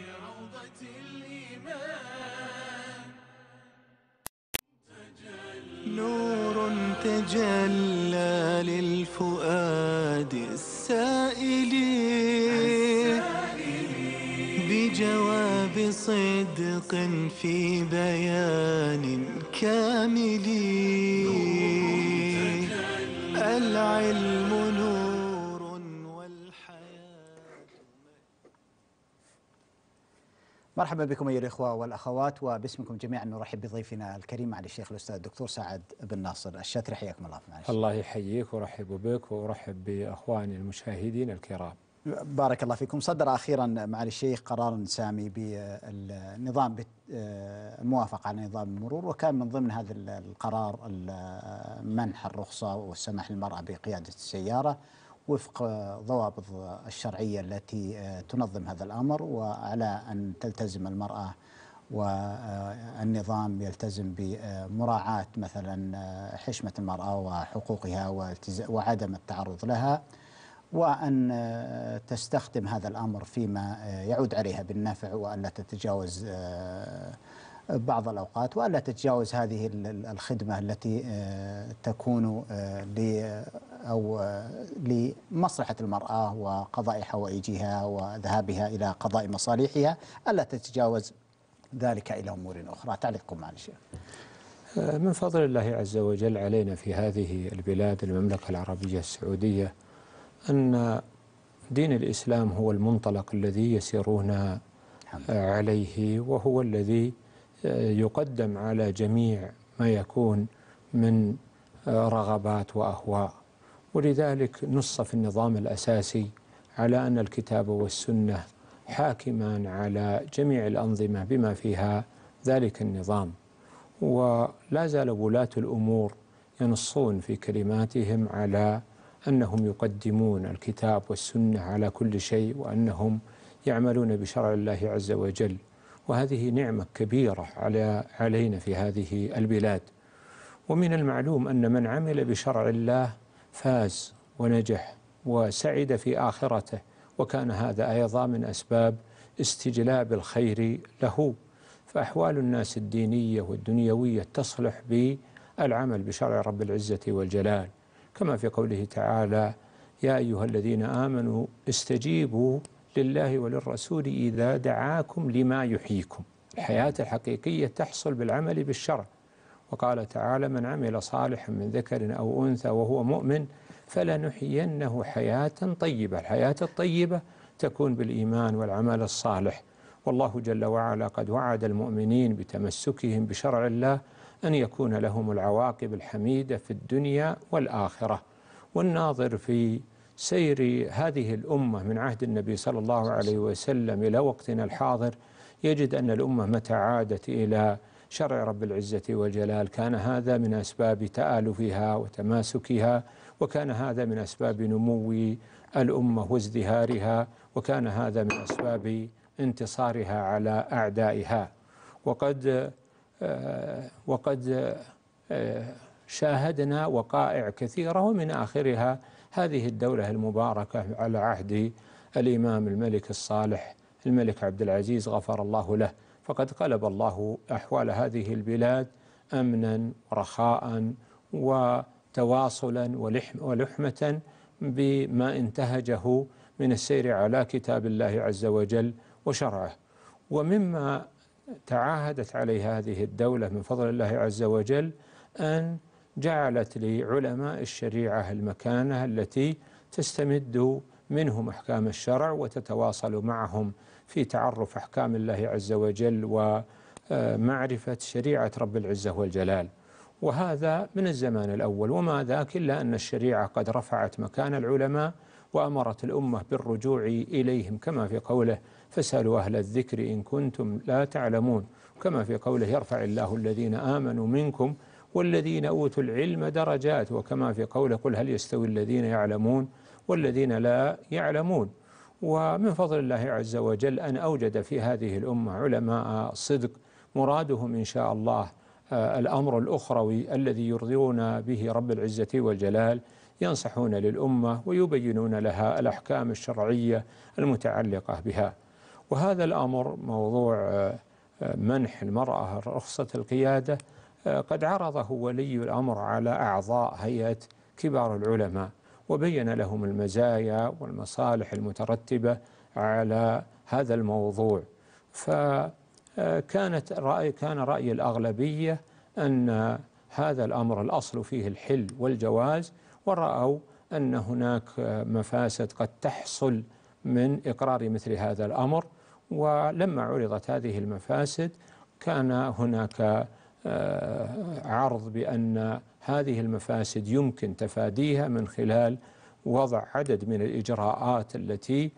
نور تجلى للفؤاد السائل بجواب صدق في بيان كامل. العلم نور والحياة. مرحبا بكم أيها الإخوة والأخوات، وباسمكم جميعا نرحب بضيفنا الكريم معالي الشيخ الأستاذ الدكتور سعد بن ناصر الشاتري. حياكم الله معالي الشيخ. الله يحييك ورحب بك ورحب بأخواني المشاهدين الكرام. بارك الله فيكم. صدر أخيرا معالي الشيخ قرار سامي بالنظام الموافقة على نظام المرور، وكان من ضمن هذا القرار منح الرخصة والسماح للمرأة بقيادة السيارة وفق ضوابط الشرعية التي تنظم هذا الأمر، وعلى أن تلتزم المرأة والنظام يلتزم بمراعاة مثلا حشمة المرأة وحقوقها وعدم التعرض لها، وأن تستخدم هذا الأمر فيما يعود عليها بالنفع، وألا تتجاوز بعض الأوقات، وألا تتجاوز هذه الخدمة التي تكون أو لمصلحة المرأة وقضاء حوائجها وذهابها إلى قضاء مصالحها، ألا تتجاوز ذلك إلى أمور أخرى. تعليقكم معالي الشيخ. من فضل الله عز وجل علينا في هذه البلاد المملكة العربية السعودية أن دين الإسلام هو المنطلق الذي يسيرون عليه، وهو الذي يقدم على جميع ما يكون من رغبات وأهواء، ولذلك نص في النظام الأساسي على أن الكتاب والسنة حاكمان على جميع الأنظمة بما فيها ذلك النظام. ولا زال ولاة الأمور ينصون في كلماتهم على أنهم يقدمون الكتاب والسنة على كل شيء، وأنهم يعملون بشرع الله عز وجل، وهذه نعمة كبيرة على علينا في هذه البلاد. ومن المعلوم أن من عمل بشرع الله فاز ونجح وسعد في آخرته، وكان هذا أيضا من أسباب استجلاب الخير له. فأحوال الناس الدينية والدنيوية تصلح بالعمل بشرع رب العزة والجلال، كما في قوله تعالى: يا أيها الذين آمنوا استجيبوا لله وللرسول إذا دعاكم لما يحييكم. الحياة الحقيقية تحصل بالعمل بالشرع. وقال تعالى: من عمل صالحا من ذكر أو أنثى وهو مؤمن فلنحيينه حياة طيبة. الحياة الطيبة تكون بالإيمان والعمل الصالح. والله جل وعلا قد وعد المؤمنين بتمسكهم بشرع الله أن يكون لهم العواقب الحميدة في الدنيا والآخرة. والناظر في سير هذه الأمة من عهد النبي صلى الله عليه وسلم إلى وقتنا الحاضر يجد أن الأمة متى عادت إلى شرع رب العزة والجلال كان هذا من أسباب تآلفها وتماسكها، وكان هذا من أسباب نمو الأمة وازدهارها، وكان هذا من أسباب انتصارها على أعدائها. وقد وقد شاهدنا وقائع كثيرة، ومن آخرها هذه الدولة المباركة على عهد الإمام الملك الصالح الملك عبد العزيز غفر الله له، فقد قلب الله أحوال هذه البلاد أمنا ورخاء وتواصلا ولحمة بما انتهجه من السير على كتاب الله عز وجل وشرعه. ومما تعاهدت عليه هذه الدولة من فضل الله عز وجل أن جعلت لعلماء الشريعة المكانة التي تستمد منهم أحكام الشرع وتتواصل معهم في تعرف أحكام الله عز وجل ومعرفة شريعة رب العزة والجلال. وهذا من الزمان الأول، وما ذاك إلا أن الشريعة قد رفعت مكان العلماء وأمرت الأمة بالرجوع إليهم، كما في قوله: فاسألوا أهل الذكر إن كنتم لا تعلمون، كما في قوله: يرفع الله الذين آمنوا منكم والذين أوتوا العلم درجات، وكما في قوله: قل هل يستوي الذين يعلمون والذين لا يعلمون. ومن فضل الله عز وجل أن أوجد في هذه الأمة علماء صدق مرادهم إن شاء الله الأمر الأخروي الذي يرضون به رب العزة والجلال، ينصحون للأمة ويبينون لها الأحكام الشرعية المتعلقة بها. وهذا الأمر موضوع منح المرأة رخصة القيادة قد عرضه ولي الأمر على أعضاء هيئة كبار العلماء، وبين لهم المزايا والمصالح المترتبة على هذا الموضوع. فكانت رأي كان رأي الأغلبية أن هذا الأمر الأصل فيه الحل والجواز، ورأوا أن هناك مفاسد قد تحصل من إقرار مثل هذا الأمر. ولما عرضت هذه المفاسد كان هناك عرض بأن هذه المفاسد يمكن تفاديها من خلال وضع عدد من الإجراءات التي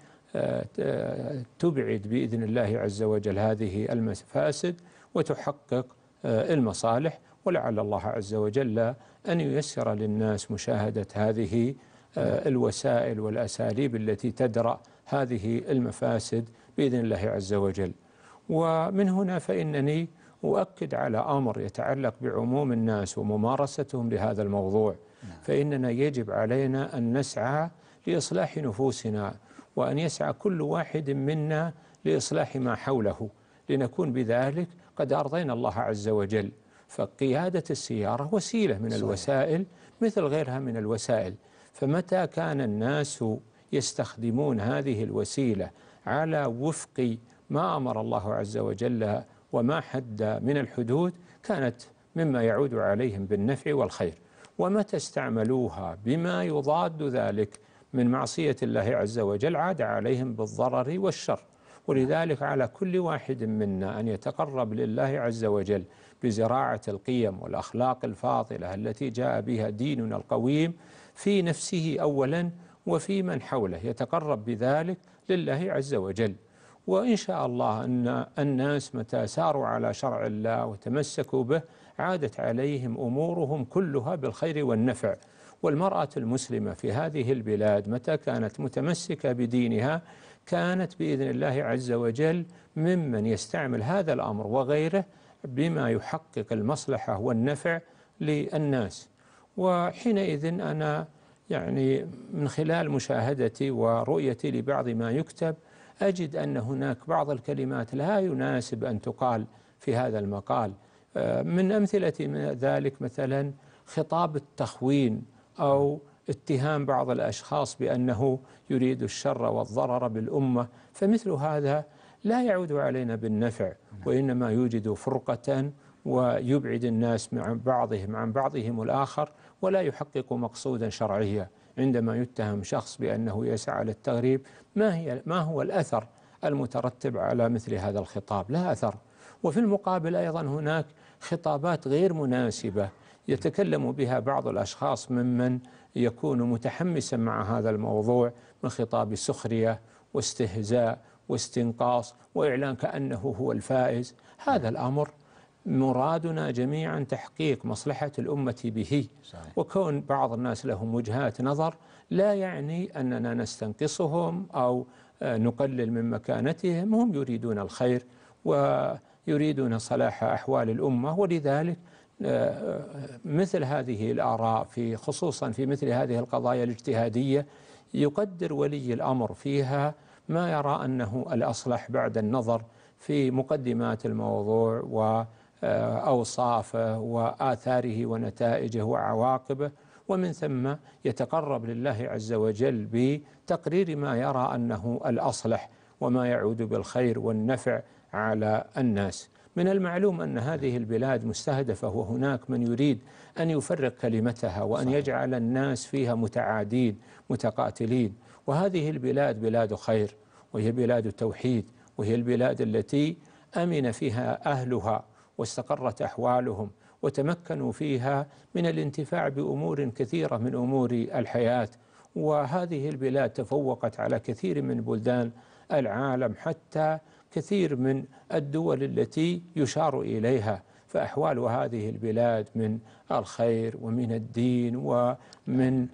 تبعد بإذن الله عز وجل هذه المفاسد وتحقق المصالح. ولعل الله عز وجل أن ييسر للناس مشاهدة هذه الوسائل والأساليب التي تدرأ هذه المفاسد بإذن الله عز وجل. ومن هنا فإنني أؤكد على أمر يتعلق بعموم الناس وممارستهم لهذا الموضوع، فإننا يجب علينا أن نسعى لإصلاح نفوسنا، وأن يسعى كل واحد منا لإصلاح ما حوله، لنكون بذلك قد أرضينا الله عز وجل. فقيادة السيارة وسيلة من الوسائل مثل غيرها من الوسائل، فمتى كان الناس يستخدمون هذه الوسيلة على وفق ما أمر الله عز وجل وما حد من الحدود كانت مما يعود عليهم بالنفع والخير. ومتى استعملوها بما يضاد ذلك من معصية الله عز وجل عاد عليهم بالضرر والشر. ولذلك على كل واحد منا أن يتقرب لله عز وجل بزراعة القيم والأخلاق الفاضلة التي جاء بها ديننا القويم في نفسه أولا وفي من حوله، يتقرب بذلك لله عز وجل. وإن شاء الله أن الناس متى ساروا على شرع الله وتمسكوا به عادت عليهم أمورهم كلها بالخير والنفع. والمرأة المسلمة في هذه البلاد متى كانت متمسكة بدينها كانت بإذن الله عز وجل ممن يستعمل هذا الأمر وغيره بما يحقق المصلحة والنفع للناس. وحينئذ أنا يعني من خلال مشاهدتي ورؤيتي لبعض ما يكتب أجد أن هناك بعض الكلمات لا يناسب أن تقال في هذا المقال. من أمثلة من ذلك مثلا خطاب التخوين أو اتهام بعض الأشخاص بأنه يريد الشر والضرر بالأمة، فمثل هذا لا يعود علينا بالنفع، وإنما يوجد فرقة ويبعد الناس عن بعضهم عن بعضهم الآخر، ولا يحقق مقصودا شرعيا. عندما يتهم شخص بأنه يسعى على التغريب، ما هي ما هو الأثر المترتب على مثل هذا الخطاب؟ لا أثر. وفي المقابل أيضا هناك خطابات غير مناسبة يتكلم بها بعض الأشخاص ممن يكون متحمسا مع هذا الموضوع، من خطاب سخرية واستهزاء واستنقاص وإعلان كأنه هو الفائز. هذا الأمر مرادنا جميعا تحقيق مصلحة الأمة به، وكون بعض الناس لهم وجهات نظر لا يعني أننا نستنقصهم أو نقلل من مكانتهم. هم يريدون الخير ويريدون صلاح أحوال الأمة، ولذلك مثل هذه الآراء في خصوصا في مثل هذه القضايا الاجتهادية يقدر ولي الأمر فيها ما يرى أنه الأصلح بعد النظر في مقدمات الموضوع وأوصافه وآثاره ونتائجه وعواقبه، ومن ثم يتقرب لله عز وجل بتقرير ما يرى أنه الأصلح وما يعود بالخير والنفع على الناس. من المعلوم أن هذه البلاد مستهدفة، وهناك من يريد أن يفرق كلمتها وأن يجعل الناس فيها متعادين متقاتلين، وهذه البلاد بلاد خير، وهي بلاد توحيد، وهي البلاد التي أمن فيها أهلها واستقرت أحوالهم وتمكنوا فيها من الانتفاع بأمور كثيرة من أمور الحياة. وهذه البلاد تفوقت على كثير من بلدان العالم، حتى كثير من الدول التي يشار إليها. فأحوال هذه البلاد من الخير ومن الدين ومن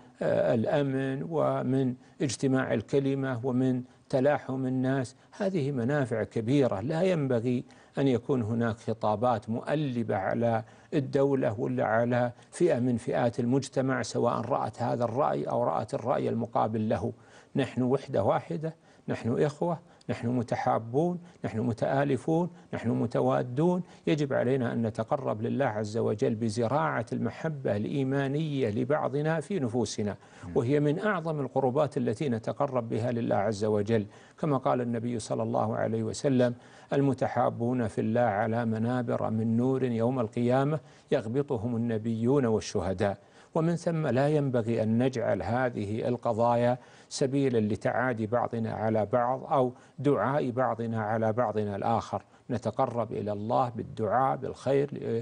الأمن ومن اجتماع الكلمة ومن تلاحم الناس، هذه منافع كبيرة. لا ينبغي أن يكون هناك خطابات مؤلبة على الدولة ولا على فئة من فئات المجتمع، سواء رأت هذا الرأي أو رأت الرأي المقابل له. نحن وحدة واحدة، نحن إخوة، نحن متحابون، نحن متآلفون، نحن متوادون. يجب علينا أن نتقرب لله عز وجل بزراعة المحبة الإيمانية لبعضنا في نفوسنا، وهي من أعظم القربات التي نتقرب بها لله عز وجل، كما قال النبي صلى الله عليه وسلم: المتحابون في الله على منابر من نور يوم القيامة يغبطهم النبيون والشهداء. ومن ثم لا ينبغي أن نجعل هذه القضايا سبيلا لتعادي بعضنا على بعض أو دعاء بعضنا على بعضنا الآخر. نتقرب إلى الله بالدعاء بالخير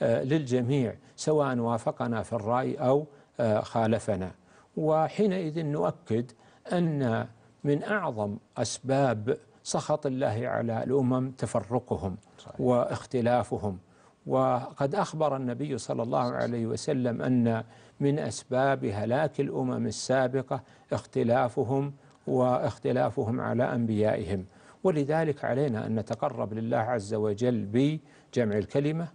للجميع، سواء وافقنا في الرأي أو خالفنا. وحينئذ نؤكد أن من أعظم أسباب سخط الله على الأمم تفرقهم واختلافهم. وقد أخبر النبي صلى الله عليه وسلم أن من أسباب هلاك الأمم السابقة اختلافهم واختلافهم على أنبيائهم. ولذلك علينا أن نتقرب لله عز وجل بجمع الكلمة،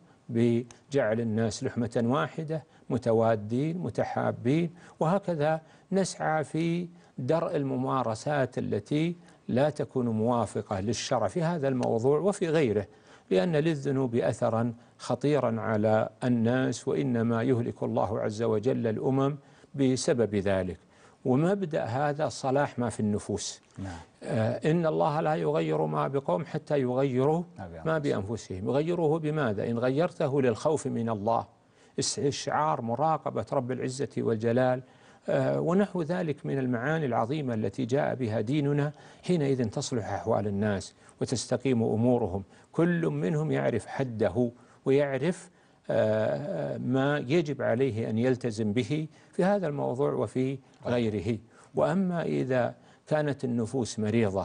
بجعل الناس لحمة واحدة متوادين متحابين، وهكذا نسعى في درء الممارسات التي لا تكون موافقة للشرع في هذا الموضوع وفي غيره، لأن للذنوب أثرا خطيرا على الناس، وإنما يهلك الله عز وجل الأمم بسبب ذلك. ومبدأ هذا صلاح ما في النفوس. نعم. آه إن الله لا يغير ما بقوم حتى يغيروا ما بأنفسهم. يغيروه بماذا؟ إن غيرته للخوف من الله، استشعار مراقبة رب العزة والجلال آه ونحو ذلك من المعاني العظيمة التي جاء بها ديننا، حينئذ تصلح أحوال الناس وتستقيم أمورهم. كل منهم يعرف حده ويعرف آه ما يجب عليه أن يلتزم به في هذا الموضوع وفي غيره. وأما إذا كانت النفوس مريضة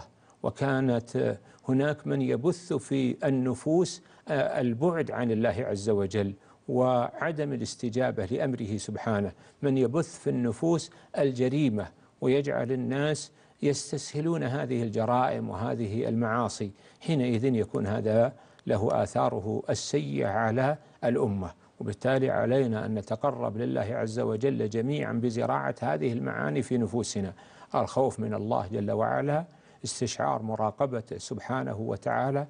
وكانت هناك من يبث في النفوس آه البعد عن الله عز وجل وعدم الاستجابة لأمره سبحانه، من يبث في النفوس الجريمة ويجعل الناس يستسهلون هذه الجرائم وهذه المعاصي، حينئذ يكون هذا له آثاره السيئة على الأمة. وبالتالي علينا أن نتقرب لله عز وجل جميعا بزراعة هذه المعاني في نفوسنا: الخوف من الله جل وعلا، استشعار مراقبته سبحانه وتعالى.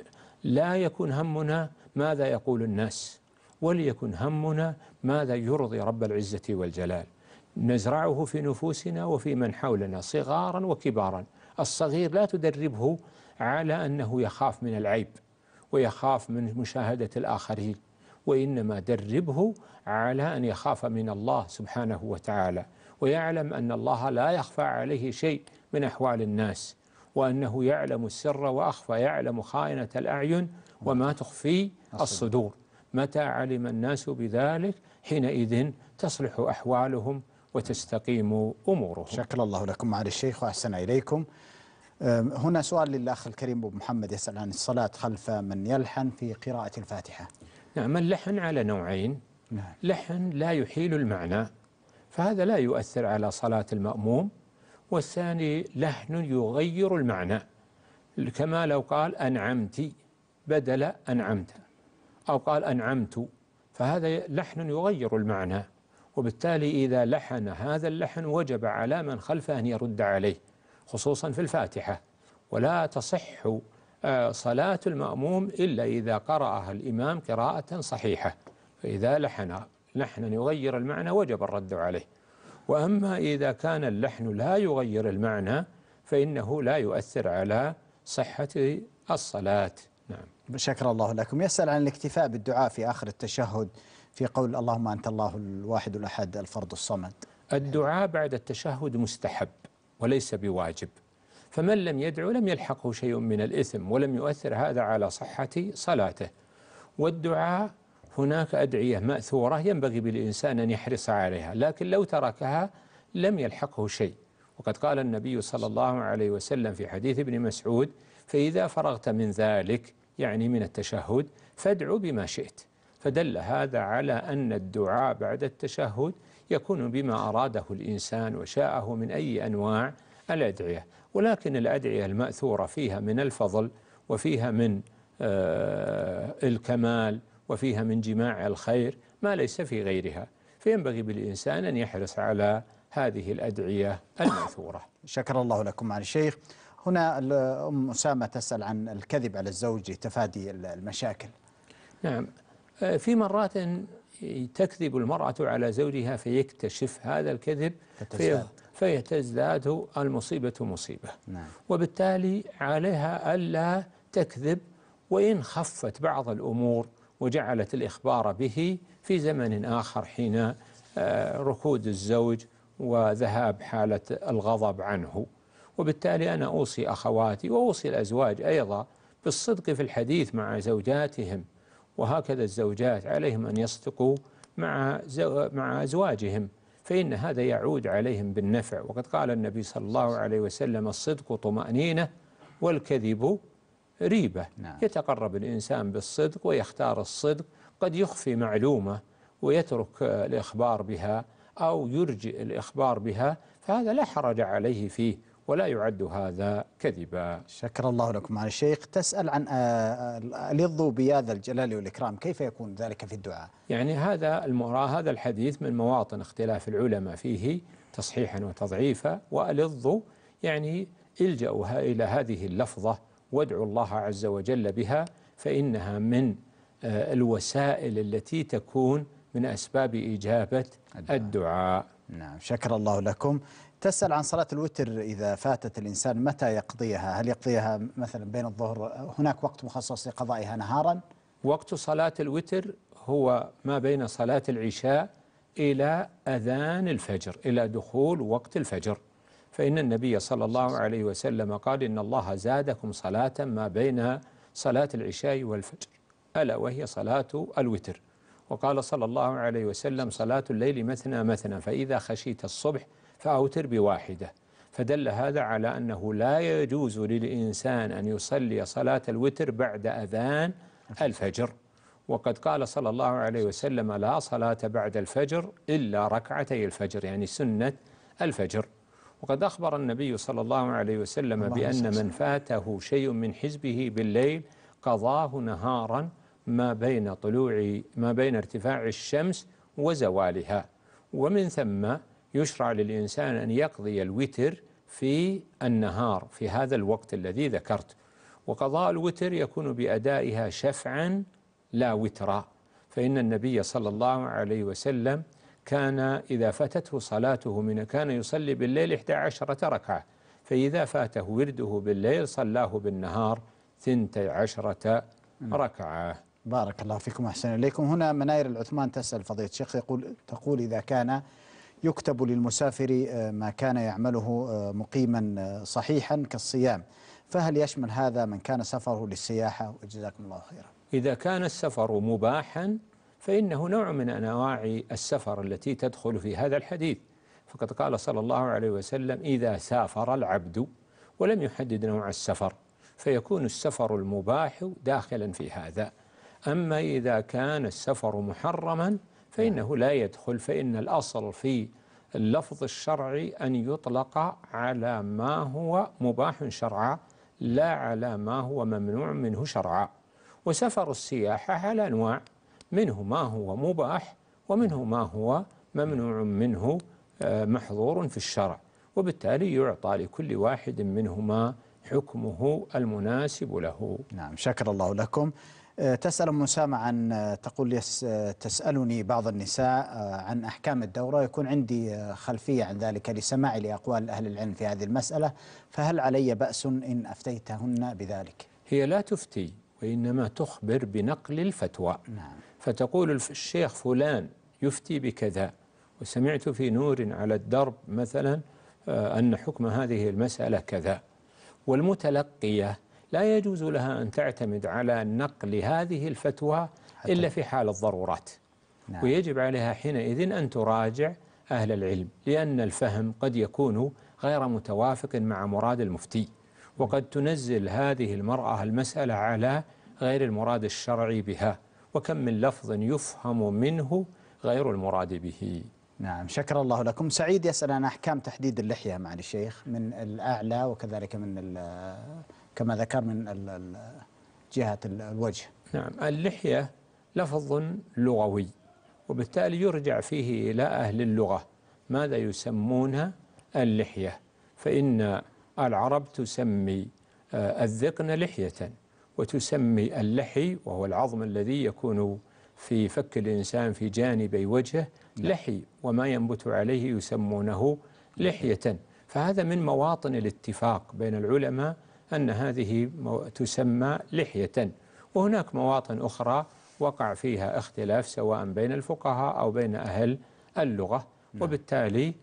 لا يكون همنا ماذا يقول الناس، وليكن همنا ماذا يرضي رب العزة والجلال. نزرعه في نفوسنا وفي من حولنا صغارا وكبارا. الصغير لا تدربه على أنه يخاف من العيب ويخاف من مشاهدة الآخرين، وإنما دربه على أن يخاف من الله سبحانه وتعالى، ويعلم أن الله لا يخفى عليه شيء من أحوال الناس، وأنه يعلم السر وأخفى، يعلم خائنة الأعين وما تخفي الصدور. متى علم الناس بذلك حينئذ تصلح أحوالهم وتستقيم أمورهم. شكر الله لكم معالي الشيخ وأحسن إليكم. هنا سؤال للأخ الكريم أبو محمد يسأل عن الصلاة خلف من يلحن في قراءة الفاتحة. نعم، اللحن على نوعين. نعم. لحن لا يحيل المعنى فهذا لا يؤثر على صلاة المأموم، والثاني لحن يغير المعنى، كما لو قال أنعمت بدل أنعمت، أو قال أنعمت، فهذا لحن يغير المعنى، وبالتالي إذا لحن هذا اللحن وجب على من خلفه أن يرد عليه، خصوصا في الفاتحة. ولا تصح صلاة المأموم إلا إذا قرأها الإمام قراءة صحيحة، فإذا لحن لحنا يغير المعنى وجب الرد عليه. وأما إذا كان اللحن لا يغير المعنى فإنه لا يؤثر على صحة الصلاة. نعم. شكر الله لكم. يسأل عن الاكتفاء بالدعاء في آخر التشهد في قول اللهم أنت الله الواحد الأحد الفرد الصمد. الدعاء بعد التشهد مستحب وليس بواجب، فمن لم يدعو لم يلحقه شيء من الإثم ولم يؤثر هذا على صحة صلاته. والدعاء هناك أدعية مأثورة ينبغي بالإنسان أن يحرص عليها، لكن لو تركها لم يلحقه شيء. وقد قال النبي صلى الله عليه وسلم في حديث ابن مسعود: فإذا فرغت من ذلك، يعني من التشهد، فادعوا بما شئت. فدل هذا على أن الدعاء بعد التشهد يكون بما أراده الإنسان وشاءه من أي أنواع الأدعية. ولكن الأدعية المأثورة فيها من الفضل وفيها من آه الكمال وفيها من جماع الخير ما ليس في غيرها، فينبغي بالإنسان أن يحرص على هذه الأدعية المأثورة. شكر الله لكم معالي الشيخ. هنا أم أسامة تسأل عن الكذب على الزوج لتفادي المشاكل. نعم، في مرات تكذب المرأة على زوجها فيكتشف هذا الكذب في فيتزداد المصيبة مصيبة. نعم. وبالتالي عليها ألا تكذب، وإن خفت بعض الأمور وجعلت الإخبار به في زمن آخر حين ركود الزوج وذهاب حالة الغضب عنه. وبالتالي أنا أوصي أخواتي وأوصي الأزواج أيضا بالصدق في الحديث مع زوجاتهم، وهكذا الزوجات عليهم أن يصدقوا مع مع أزواجهم، فإن هذا يعود عليهم بالنفع. وقد قال النبي صلى الله عليه وسلم: الصدق طمأنينة والكذب ريبة. نعم. يتقرب الإنسان بالصدق ويختار الصدق، قد يخفي معلومة ويترك الإخبار بها أو يرجئ الإخبار بها، فهذا لا حرج عليه فيه ولا يعد هذا كذبا. شكر الله لكم معالي الشيخ. تسأل عن اليض بيا ذا الجلال والإكرام، كيف يكون ذلك في الدعاء؟ يعني هذا المراد، هذا الحديث من مواطن اختلاف العلماء فيه تصحيحا وتضعيفا. والض يعني الجأوا إلى هذه اللفظة وادعوا الله عز وجل بها، فإنها من الوسائل التي تكون من أسباب إجابة الدعاء, الدعاء. نعم. شكر الله لكم. تسأل عن صلاة الوتر إذا فاتت الإنسان متى يقضيها؟ هل يقضيها مثلا بين الظهر؟ هناك وقت مخصص لقضائها نهارا؟ وقت صلاة الوتر هو ما بين صلاة العشاء إلى أذان الفجر، إلى دخول وقت الفجر. فإن النبي صلى الله عليه وسلم قال: إن الله زادكم صلاة ما بين صلاة العشاء والفجر، ألا وهي صلاة الوتر. وقال صلى الله عليه وسلم: صلاة الليل مثنى مثنى، فإذا خشيت الصبح فأوتر بواحدة. فدل هذا على أنه لا يجوز للإنسان أن يصلي صلاة الوتر بعد أذان الفجر. وقد قال صلى الله عليه وسلم: لا صلاة بعد الفجر إلا ركعتي الفجر، يعني سنة الفجر. وقد أخبر النبي صلى الله عليه وسلم بأن من فاته شيء من حزبه بالليل قضاه نهارا ما بين طلوع ما بين ارتفاع الشمس وزوالها. ومن ثم يشرع للإنسان أن يقضي الوتر في النهار في هذا الوقت الذي ذكرت. وقضاء الوتر يكون بأدائها شفعا لا وترا، فإن النبي صلى الله عليه وسلم كان إذا فاتته صلاته من كان يصلي بالليل إحدى عشرة ركعة، فإذا فاته ورده بالليل صلاه بالنهار ثنتي عشرة ركعة. بارك الله فيكم وأحسن إليكم. هنا مناير العثمان تسأل فضيلة الشيخ، يقول تقول إذا كان يكتب للمسافر ما كان يعمله مقيما صحيحا كالصيام، فهل يشمل هذا من كان سفره للسياحة؟ وجزاكم الله خيرا. إذا كان السفر مباحا فإنه نوع من أنواع السفر التي تدخل في هذا الحديث، فقد قال صلى الله عليه وسلم إذا سافر العبد، ولم يحدد نوع السفر، فيكون السفر المباح داخلا في هذا. أما إذا كان السفر محرما فإنه لا يدخل، فإن الأصل في اللفظ الشرعي أن يطلق على ما هو مباح شرعا لا على ما هو ممنوع منه شرعا. وسفر السياحة على أنواع، منه ما هو مباح ومنه ما هو ممنوع منه محظور في الشرع، وبالتالي يعطى لكل واحد منهما حكمه المناسب له. نعم، شكر الله لكم. تسأل أم أسامة عن تقول يس تسألني بعض النساء عن أحكام الدورة، يكون عندي خلفية عن ذلك لسماعي لأقوال أهل العلم في هذه المسألة، فهل علي بأس إن أفتيتهن بذلك؟ هي لا تفتي وإنما تخبر بنقل الفتوى. نعم. فتقول الشيخ فلان يفتي بكذا، وسمعت في نور على الدرب مثلا أن حكم هذه المسألة كذا، والمتلقية لا يجوز لها أن تعتمد على نقل هذه الفتوى إلا في حال الضرورات. نعم. ويجب عليها حينئذ أن تراجع أهل العلم، لأن الفهم قد يكون غير متوافق مع مراد المفتي، وقد تنزل هذه المرأة المسألة على غير المراد الشرعي بها، وكم من لفظ يفهم منه غير المراد به. نعم، شكر الله لكم. سعيد يسأل عن أحكام تحديد اللحية مع الشيخ من الأعلى وكذلك من كما ذكر من جهة الوجه. نعم، اللحية لفظ لغوي، وبالتالي يرجع فيه إلى أهل اللغة ماذا يسمون اللحية، فإن العرب تسمي الذقن لحية، وتسمي اللحي وهو العظم الذي يكون في فك الإنسان في جانبي وجهه لحي، وما ينبت عليه يسمونه لحية. فهذا من مواطن الاتفاق بين العلماء أن هذه تسمى لحية، وهناك مواطن أخرى وقع فيها اختلاف سواء بين الفقهاء أو بين أهل اللغة، وبالتالي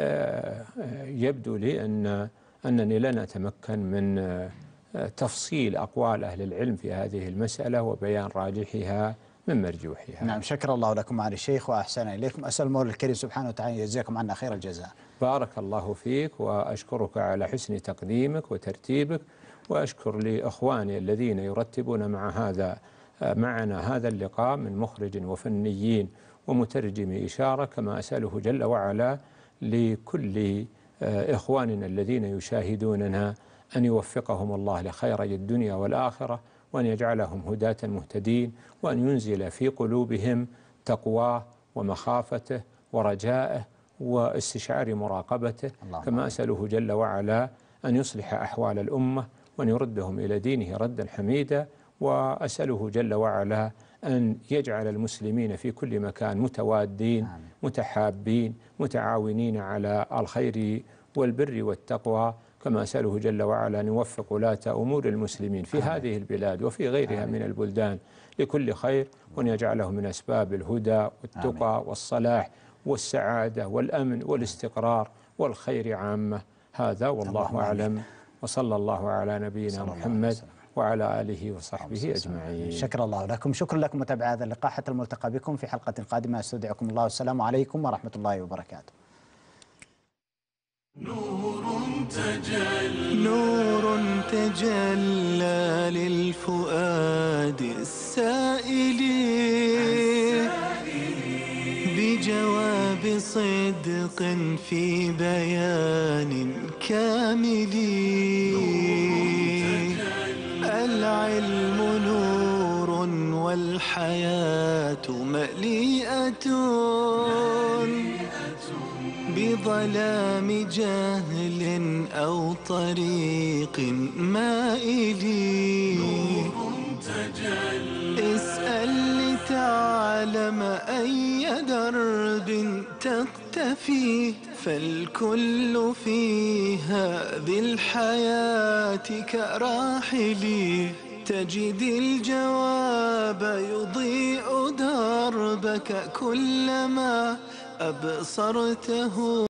يبدو لي أن أنني لن أتمكن من تفصيل أقوال أهل العلم في هذه المسألة وبيان راجحها من مرجوحها. نعم، شكر الله لكم معالي الشيخ وأحسن إليكم. أسأل المولى الكريم سبحانه وتعالى يجزاكم عنا خير الجزاء. بارك الله فيك، وأشكرك على حسن تقديمك وترتيبك، وأشكر لإخواني الذين يرتبون مع هذا معنا هذا اللقاء من مخرج وفنيين ومترجم إشارة، كما أسأله جل وعلا لكل إخواننا الذين يشاهدوننا أن يوفقهم الله لخيري الدنيا والآخرة، وأن يجعلهم هداة مهتدين، وأن ينزل في قلوبهم تقواه ومخافته ورجائه واستشعار مراقبته، كما أسأله جل وعلا أن يصلح أحوال الأمة وأن يردهم إلى دينه ردا حميدا، وأسأله جل وعلا أن يجعل المسلمين في كل مكان متوادين متحابين متعاونين على الخير والبر والتقوى، كما أسأله جل وعلا أن يوفق ولاة أمور المسلمين في هذه البلاد وفي غيرها من البلدان لكل خير، وأن يجعله من أسباب الهدى والتقى والصلاح والسعادة والأمن والاستقرار والخير عامة. هذا والله أعلم، وصلى الله على نبينا محمد وعلى آله وصحبه أجمعين. شكر الله لكم. شكرا لكم متابعي هذا اللقاء، حتى الملتقى بكم في حلقة قادمة. استودعكم الله، والسلام عليكم ورحمة الله وبركاته. نور تجلى نور تجلى للفؤاد السائل بجواب صدق في بيان كامل. العلم نور والحياة مليئة بظلام جهل أو طريق مائل. اسأل لتعلم أي درب فيه، فالكل في هذه الحياة كراحليه. تجد الجواب يضيء دربك كلما أبصرته.